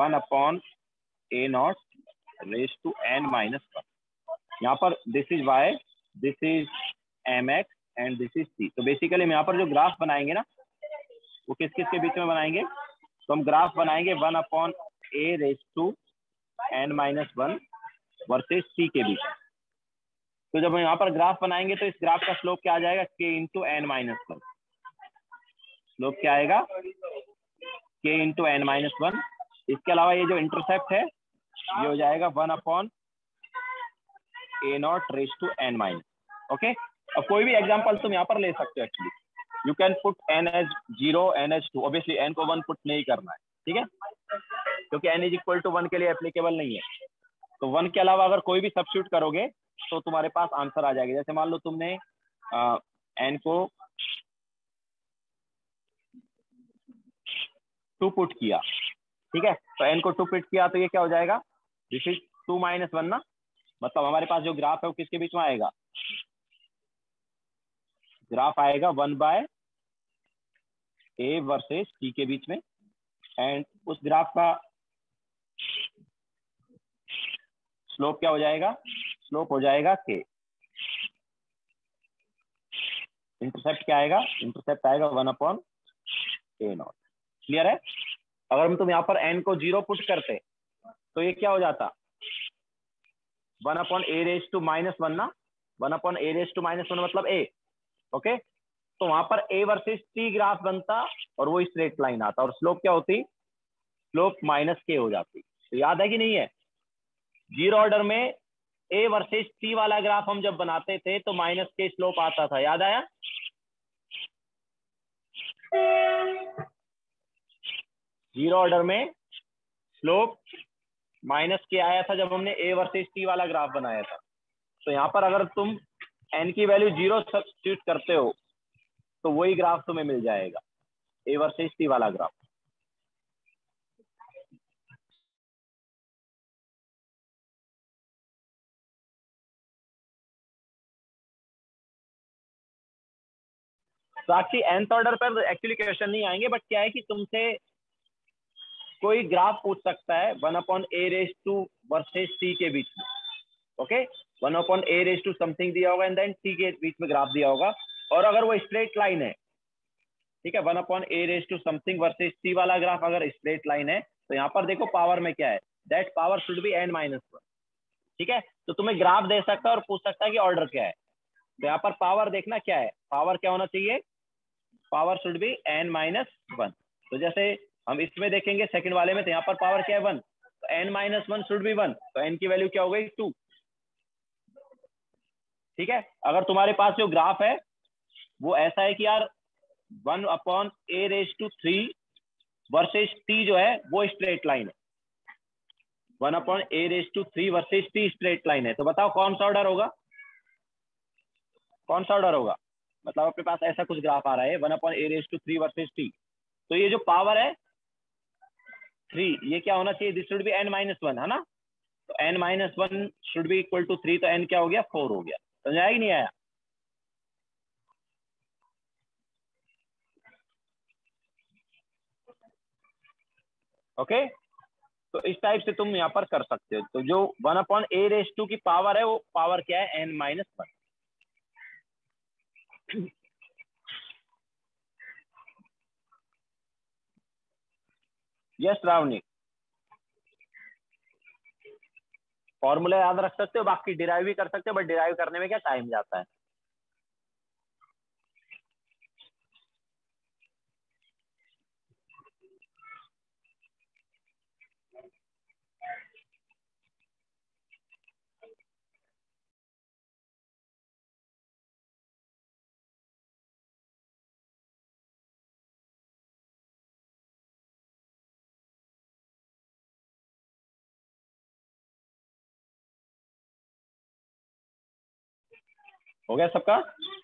1/a0 raise to n minus 1। यहाँ पर this is y, this is mx and this is c। तो basically हम यहाँ पर जो graph बनाएंगे ना, वो किस किस के बीच में बनाएंगे? तो हम ग्राफ बनाएंगे 1/a raise to n minus 1 versus c के बीच। तो जब हम यहाँ पर ग्राफ बनाएंगे तो इस ग्राफ का स्लोप क्या आ जाएगा? k into n minus 1। Slope क्या आएगा? k into n minus 1। इसके अलावा ये जो इंटरसेप्ट है ये हो जाएगा 1/a0 raise to n minus. Okay, अब कोई भी एग्जांपल तुम यहाँ पर ले सकते हो। Actually you can put n as 0, n as 2। Obviously n को 1 पुट नहीं करना है, ठीक है, क्योंकि n इज इक्वल टू 1 के लिए एप्लीकेबल नहीं है। तो 1 के अलावा अगर कोई भी सब्स्टिट्यूट करोगे तो तुम्हारे पास आंसर आ जाएगा। जैसे मान लो तुमने n को 2 पुट किया, ठीक है, तो n को 2 पुट किया तो ये क्या हो जाएगा? दिस इज 2 माइनस 1 ना। मतलब हमारे पास जो ग्राफ है वो किसके बीच में आएगा? ग्राफ आएगा 1/a वर्सेस c के बीच में। एंड उस ग्राफ का स्लोप क्या हो जाएगा? स्लोप हो जाएगा k। इंटरसेप्ट क्या आएगा? इंटरसेप्ट आएगा 1/a0। क्लियर है? अगर हम तुम यहाँ पर n को 0 पुट करते तो ये क्या हो जाता? 1/a रेज टू माइनस 1 ना। 1/a रेज टू माइनस 1 मतलब a। ओके, तो वहां पर a वर्सेस t ग्राफ बनता और वो स्ट्रेट लाइन आता, और स्लोप क्या होती? स्लोप माइनस k हो जाती। तो याद है कि नहीं है? जीरो ऑर्डर में a वर्सेस t वाला ग्राफ हम जब बनाते थे तो माइनस k स्लोप आता था, याद आया? जीरो ऑर्डर में स्लोप माइनस के आया था जब हमने a वर्सेस t वाला ग्राफ बनाया था। तो यहाँ पर अगर तुम n की वैल्यू 0 सब्स्टिट्यूट करते हो तो वही ग्राफ तुम्हें मिल जाएगा, a वर्सेस t वाला ग्राफ। साक्षी nth ऑर्डर पर एक्चुअली क्वेश्चन नहीं आएंगे, बट क्या है कि तुमसे कोई ग्राफ पूछ सकता है 1/a वर्सेस t के बीच में। ओके, 1/a समथिंग दिया होगा एंड देन t के बीच में ग्राफ दिया होगा, और अगर वो स्ट्रेट लाइन है, ठीक है, 1/a समथिंग वर्सेस t वाला ग्राफ अगर स्ट्रेट लाइन है, तो यहाँ पर देखो पावर में क्या है, that power should be n-1। ठीक है, तो तुम्हें ग्राफ दे सकता है और पूछ सकता है कि ऑर्डर क्या है। तो यहाँ पर पावर देखना क्या है, पावर क्या होना चाहिए, पावर शुड बी n-1। तो जैसे हम इसमें देखेंगे सेकंड वाले में, तो यहाँ पर पावर क्या है 1, तो n-1 शुड बी 1, तो n की वैल्यू क्या हो गई 2। ठीक है, अगर तुम्हारे पास जो ग्राफ है वो ऐसा है कि यार 1/a3 वर्सेस t जो है वो स्ट्रेट लाइन है, 1/a3 versus t straight line है, तो बताओ कौन सा ऑर्डर होगा, कौन सा ऑर्डर होगा। मतलब अपने पास ऐसा कुछ ग्राफ आ रहा है 1/a3 वर्सेस t, तो ये जो पावर है 3, ये क्या होना चाहिए, दिस शुड बी n-1, है ना। तो n-1 should be equal to 3, तो n क्या हो गया 4 हो गया। समझ आया कि नहीं आया। ओके, तो इस टाइप से तुम यहाँ पर कर सकते हो। तो जो 1/a की पावर है वो पावर क्या है n-1। यस रावनी, फॉर्मूला याद रख सकते हो, बाकी डिराइव भी कर सकते हो, बट डिराइव करने में क्या टाइम जाता है। हो गया सबका।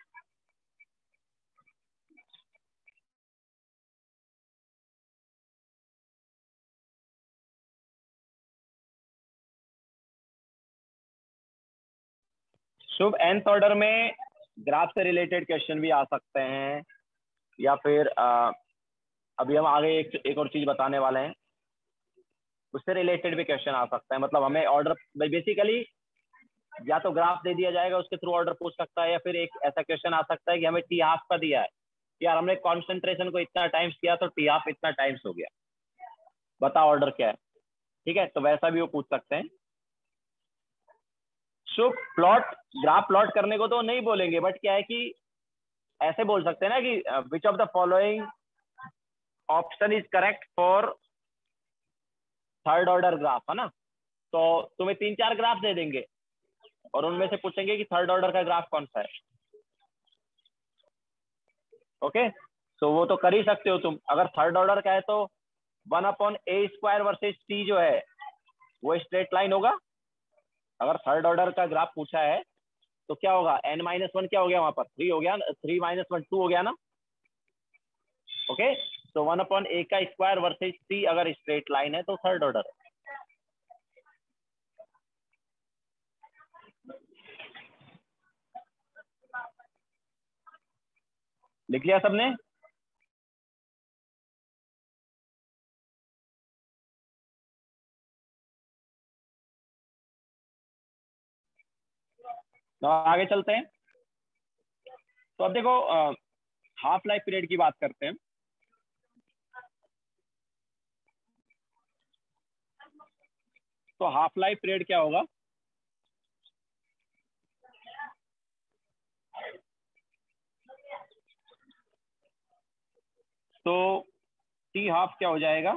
शुभ, nth ऑर्डर में ग्राफ से रिलेटेड क्वेश्चन भी आ सकते हैं, या फिर अभी हम आगे एक और चीज बताने वाले हैं, उससे रिलेटेड भी क्वेश्चन आ सकता है। मतलब हमें ऑर्डर बेसिकली या तो ग्राफ दे दिया जाएगा उसके थ्रू ऑर्डर पूछ सकता है, या फिर एक ऐसा क्वेश्चन आ सकता है कि हमें टी हाफ का दिया है, यार हमने कॉन्सेंट्रेशन को इतना टाइम्स किया तो टी हाफ इतना टाइम्स हो गया, बता ऑर्डर क्या है। ठीक है, तो वैसा भी वो पूछ सकते हैं। शुभ, प्लॉट ग्राफ प्लॉट करने को तो नहीं बोलेंगे, बट क्या है कि ऐसे बोल सकते हैं ना कि which of the following option is correct for third order graph, है ना। तो तुम्हें 3-4 ग्राफ दे देंगे और उनमें से पूछेंगे कि थर्ड ऑर्डर का ग्राफ कौन सा है। ओके, तो वो तो कर ही सकते हो तुम। अगर थर्ड ऑर्डर का है तो 1/a² वर्सेस t जो है वो स्ट्रेट लाइन होगा। अगर थर्ड ऑर्डर का ग्राफ पूछा है तो क्या होगा, n-1 क्या हो गया, वहां पर 3 हो गया, 3-1 2 हो गया ना। ओके, तो 1/a² वर्सेस t अगर स्ट्रेट लाइन है तो थर्ड ऑर्डर है। लिख लिया सबने। तो आगे चलते हैं। तो अब देखो हाफ लाइफ पीरियड की बात करते हैं। तो हाफ लाइफ पीरियड क्या होगा, तो टी हाफ क्या हो जाएगा,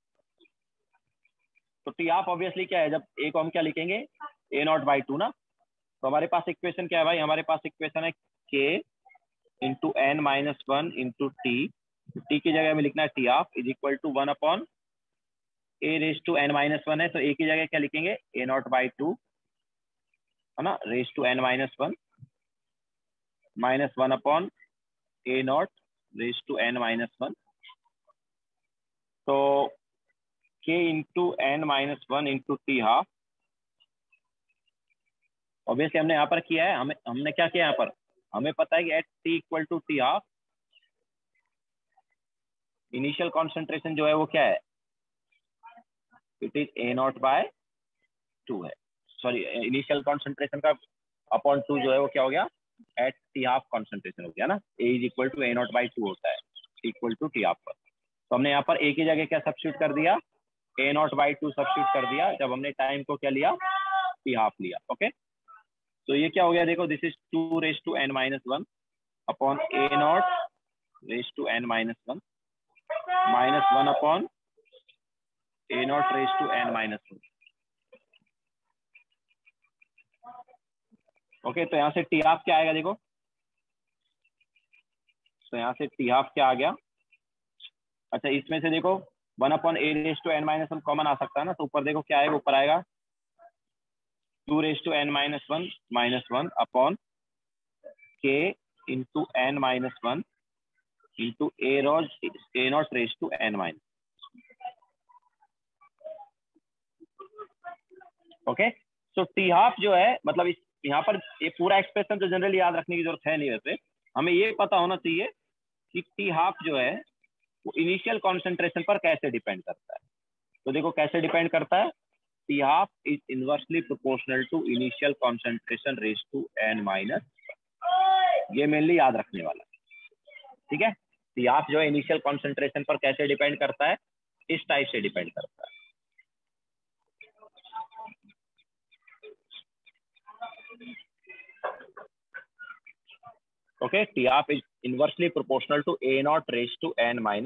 तो टी हाफ ऑब्वियसली क्या है, जब ए को हम क्या लिखेंगे a0/2 ना। तो हमारे पास इक्वेशन क्या है भाई, हमारे पास इक्वेशन है k into n-1 into t. T की जगह में लिखना है t half is equal to 1/a⁻n-1 है, तो ए की जगह क्या लिखेंगे a0/2, है ना, raise to n-1 minus 1/a0 raise to n-1। तो k into n-1 into T half, obviously हमने यहाँ पर किया है, हमने क्या किया यहाँ पर, हमें पता है कि at t equal to t half initial concentration जो है वो क्या है, इट इज A0/2 है, सॉरी इनिशियल कॉन्सेंट्रेशन का अपॉन 2 जो है वो क्या हो गया, एट टी हाफ कॉन्सेंट्रेशन हो गया ना, A is equal to A0/2 होता है इक्वल टू टी हाफ पर। तो हमने यहाँ पर A की जगह क्या सब्स्टिट्यूट कर दिया, A0/2 सब्स्टिट्यूट कर दिया, जब हमने टाइम को क्या लिया, टी हाफ लिया। ओके, तो ये क्या हो गया, देखो this is 2⁻n−1 upon A0⁻n−1 -1 upon A0⁻n−1। Okay, तो यहाँ से टी हाफ क्या आएगा, देखो तो यहाँ से टी हाफ क्या आ गया, अच्छा इसमें से देखो 1 अपॉन A⁻n−1 कॉमन आ सकता है ना, तो ऊपर देखो क्या आएगा, ऊपर आएगा 2⁻n−1 -1 upon K into n-1 into A0⁻n-। Okay, तो टी हाफ जो है मतलब इस यहाँ पर ये पूरा एक्सप्रेशन तो जनरली याद रखने की जरूरत है नहीं, वैसे हमें ये पता होना चाहिए कि टी हाफ जो है वो इनिशियल कॉन्सेंट्रेशन पर कैसे डिपेंड करता है। तो देखो कैसे डिपेंड करता है, t half is inversely proportional to initial concentration raise to n-, ये मेनली याद रखने वाला, ठीक है। टी हाफ जो है इनिशियल कॉन्सेंट्रेशन पर कैसे डिपेंड करता है, इस टाइप से डिपेंड करता है। Okay, T half is inversely proportional to A0 raised to n-1।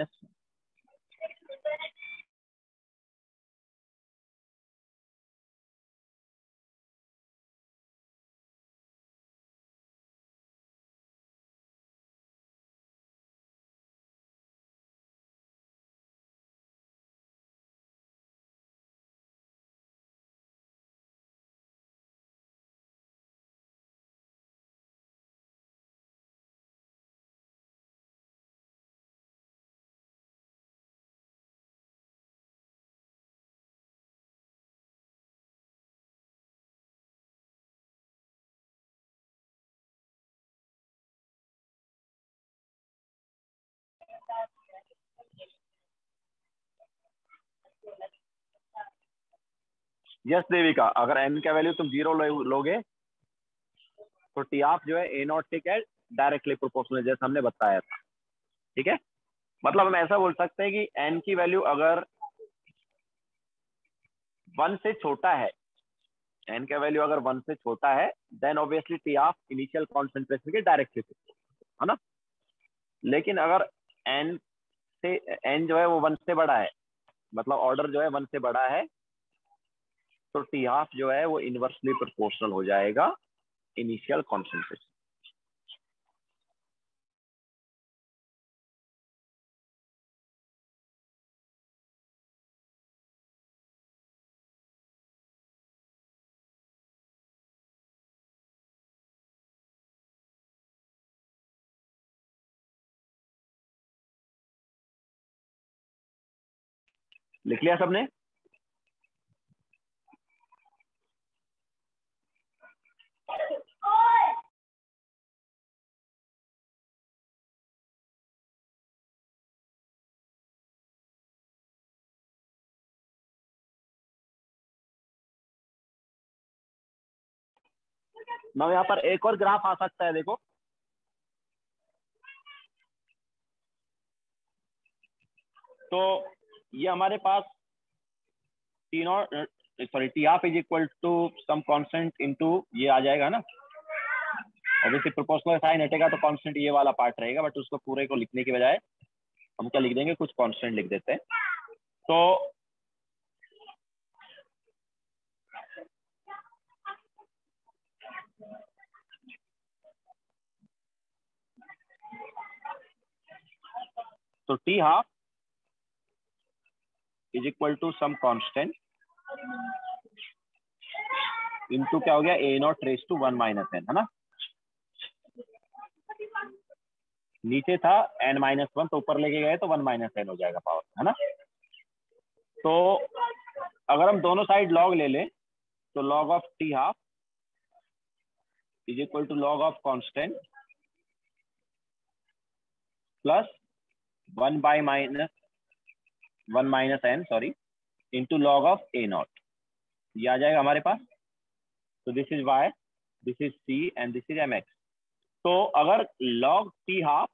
Yes Devika, अगर n का वैल्यू तुम 0 लोगे तो टी हाफ जो है A0 के डायरेक्टली प्रोपोर्शनल, जैसे हमने बताया था, ठीक है। मतलब हम ऐसा बोल सकते हैं कि n की वैल्यू अगर 1 से छोटा है, n का वैल्यू अगर 1 से छोटा है, then obviously t half initial concentration के डायरेक्टली है ना। लेकिन अगर n से n जो है वो 1 से बड़ा है, मतलब ऑर्डर जो है 1 से बड़ा है, तो टी हाफ जो है वो इनवर्सली प्रोपोर्शनल हो जाएगा इनिशियल कॉन्सेंट्रेशन। लिख लिया सबने? ना यहाँ पर एक और ग्राफ आ सकता है, देखो तो ये हमारे पास t not sorry t half is equal to some constant into ये आ जाएगा ना, ऑब्वियसली प्रोपोर्शनल साइन हटेगा तो कांस्टेंट ये वाला पार्ट रहेगा, बट उसको पूरे को लिखने के बजाय हम क्या लिख देंगे, कुछ कांस्टेंट लिख देते हैं। तो t half is equal to some constant into क्या हो गया, A0 रेज टू 1 - n, है ना। नीचे था n-1, तो ऊपर लेके गए तो 1 - n हो जाएगा पावर, है ना। तो अगर हम दोनों साइड लॉग ले लें तो log of t half is equal to log of constant plus 1 by minus one minus n sorry into log of A not, ये आ जाएगा हमारे पास। तो this is y, this is c and this is m x. तो अगर log t half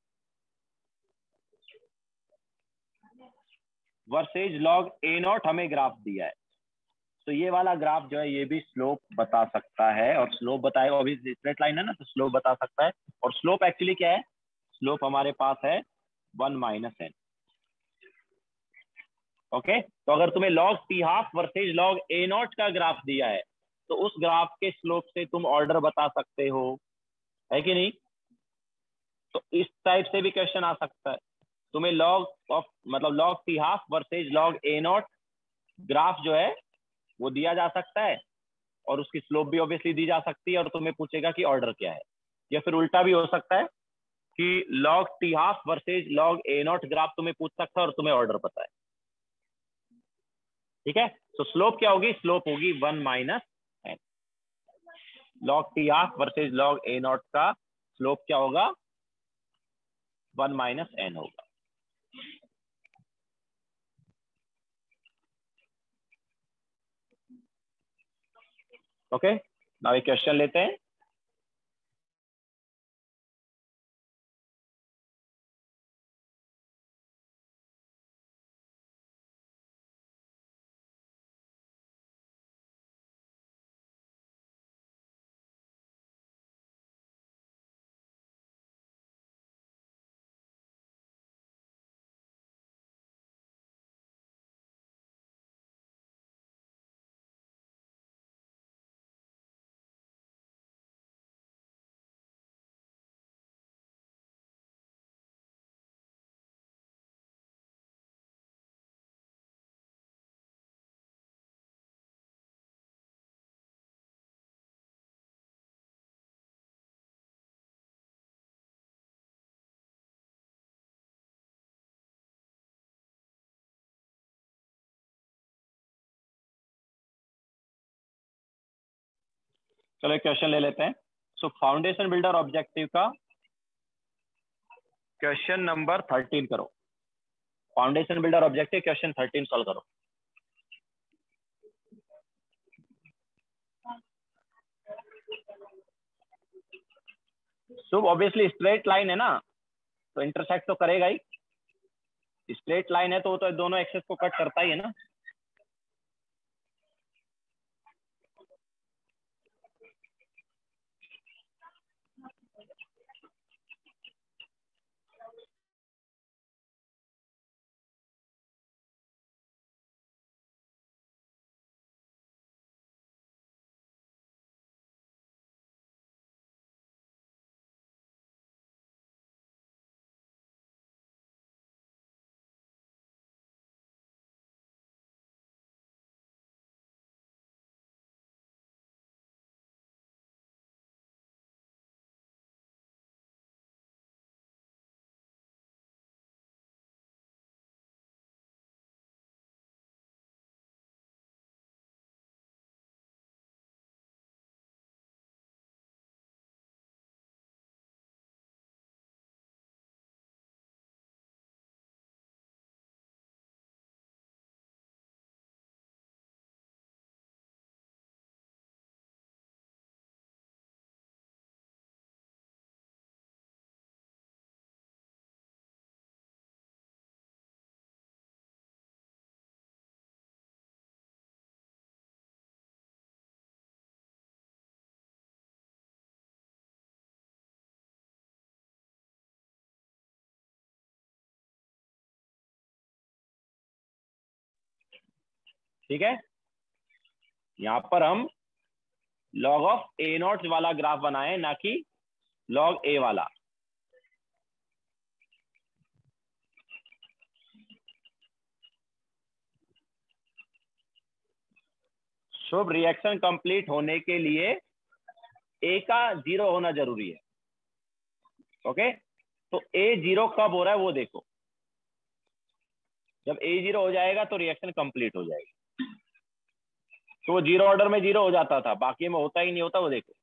versus log a not हमें graph दिया है, तो ये वाला ग्राफ जो है ये भी स्लोप बता सकता है, और स्लोप बताएगा, अभी स्ट्रेट लाइन है ना तो स्लोप बता सकता है। और स्लोप एक्चुअली क्या है, स्लोप हमारे पास है वन माइनस एन। ओके, तो अगर तुम्हें log t half versus log a not का ग्राफ दिया है तो उस ग्राफ के स्लोप से तुम ऑर्डर बता सकते हो, है कि नहीं। तो इस टाइप से भी क्वेश्चन आ सकता है, तुम्हें लॉग ऑफ मतलब log t half versus log a not graph जो है वो दिया जा सकता है, और उसकी स्लोप भी ऑब्वियसली दी जा सकती है, और तुम्हें पूछेगा कि ऑर्डर क्या है। या फिर उल्टा भी हो सकता है कि log t half versus log a not graph तुम्हें पूछ सकता है और तुम्हें ऑर्डर पता है। ठीक है, तो स्लोप क्या होगी, स्लोप होगी one minus n. Log t half versus log a not का स्लोप क्या होगा, वन माइनस एन होगा। ओके, नाउ एक क्वेश्चन लेते हैं। चलो एक क्वेश्चन ले लेते हैं। सो फाउंडेशन बिल्डर ऑब्जेक्टिव का क्वेश्चन नंबर 13 करो। Foundation builder objective question 13 solve करो। शुभ, ऑब्वियसली स्ट्रेट लाइन है ना, तो इंटरसेक्ट तो करेगा ही। स्ट्रेट लाइन है तो वो तो दोनों एक्सेस को कट करता ही है ना। ठीक है, यहाँ पर हम लॉग ऑफ ए नॉट वाला ग्राफ बनाए, ना कि लॉग ए वाला। शुभ, रिएक्शन कंप्लीट होने के लिए ए का जीरो होना जरूरी है। ओके, तो ए जीरो कब हो रहा है वो देखो। जब ए जीरो हो जाएगा तो रिएक्शन कंप्लीट हो जाएगी। तो वो जीरो ऑर्डर में जीरो हो जाता था, बाकी में होता ही नहीं होता, वो देखो।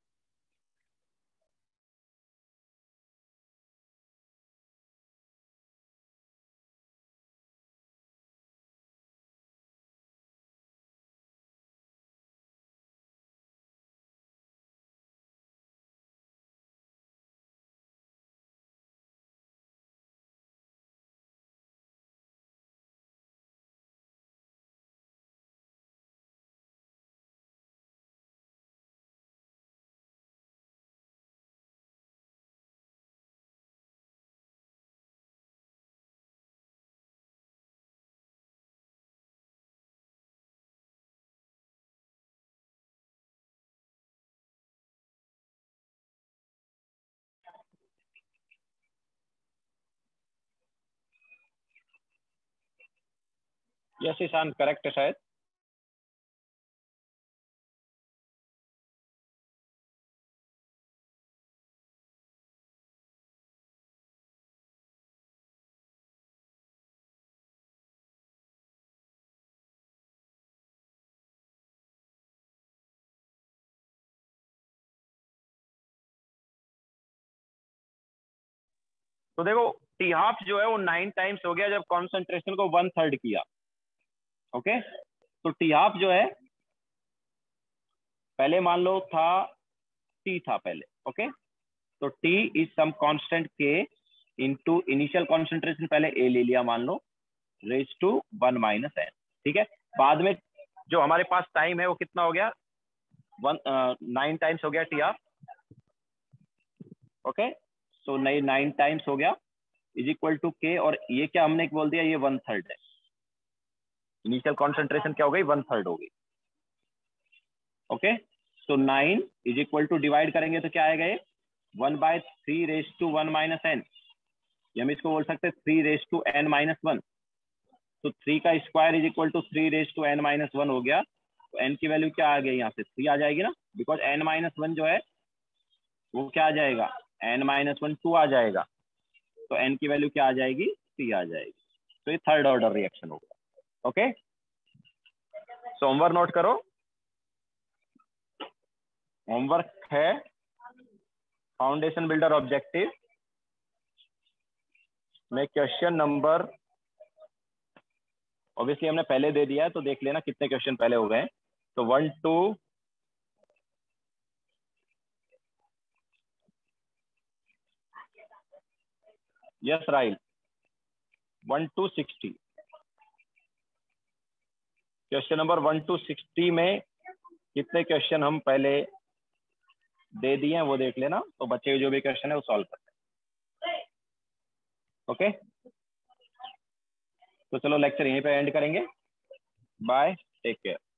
यस ईशान, करेक्ट है शायद। तो देखो टी हाफ जो है वो 9 टाइम्स हो गया जब कॉन्सेंट्रेशन को 1/3 किया। ओके, तो टी हाफ जो है पहले मान लो था टी था पहले। ओके, तो t is some constant k into initial concentration, पहले ए ले लिया मान लो, रेज टू 1 माइनस एन। ठीक है, बाद में जो हमारे पास टाइम है वो कितना हो गया, 9 टाइम्स हो गया टी हाफ। ओके, तो 9 टाइम्स हो गया इज इक्वल टू के, और ये क्या हमने बोल दिया, ये 1/3 है। इनिशियल कॉन्सेंट्रेशन क्या हो गई, 1/3 हो गई। ओके, तो 9 इज इक्वल टू डिवाइड करेंगे तो क्या आएगा, ये 1/3 रेज टू 1 माइनस एन, या हम इसको बोल सकते हैं 3 रेज टू एन माइनस 1। तो 3 का square is equal to 3 raise to N minus 1 हो गया। तो एन की वैल्यू क्या आ गई, यहाँ से 3 आ जाएगी ना, बिकॉज एन माइनस 1 जो है वो क्या आ जाएगा, एन माइनस 1 2 आ जाएगा। तो एन की वैल्यू क्या आ जाएगी, 3 आ जाएगी। तो ये थर्ड ऑर्डर रिएक्शन होगा। ओके, सो होमवर्क नोट करो। होमवर्क है फाउंडेशन बिल्डर ऑब्जेक्टिव में क्वेश्चन नंबर, ऑब्वियसली हमने पहले दे दिया है तो देख लेना कितने क्वेश्चन पहले हो गए। तो 1 2 yes right 1 to 60, question number 1 to 60 में कितने क्वेश्चन हम पहले दे दिए हैं वो देख लेना, तो बच्चे जो भी क्वेश्चन है वो सॉल्व करते हैं। ओके, तो चलो लेक्चर यहीं पे एंड करेंगे। Bye, take care.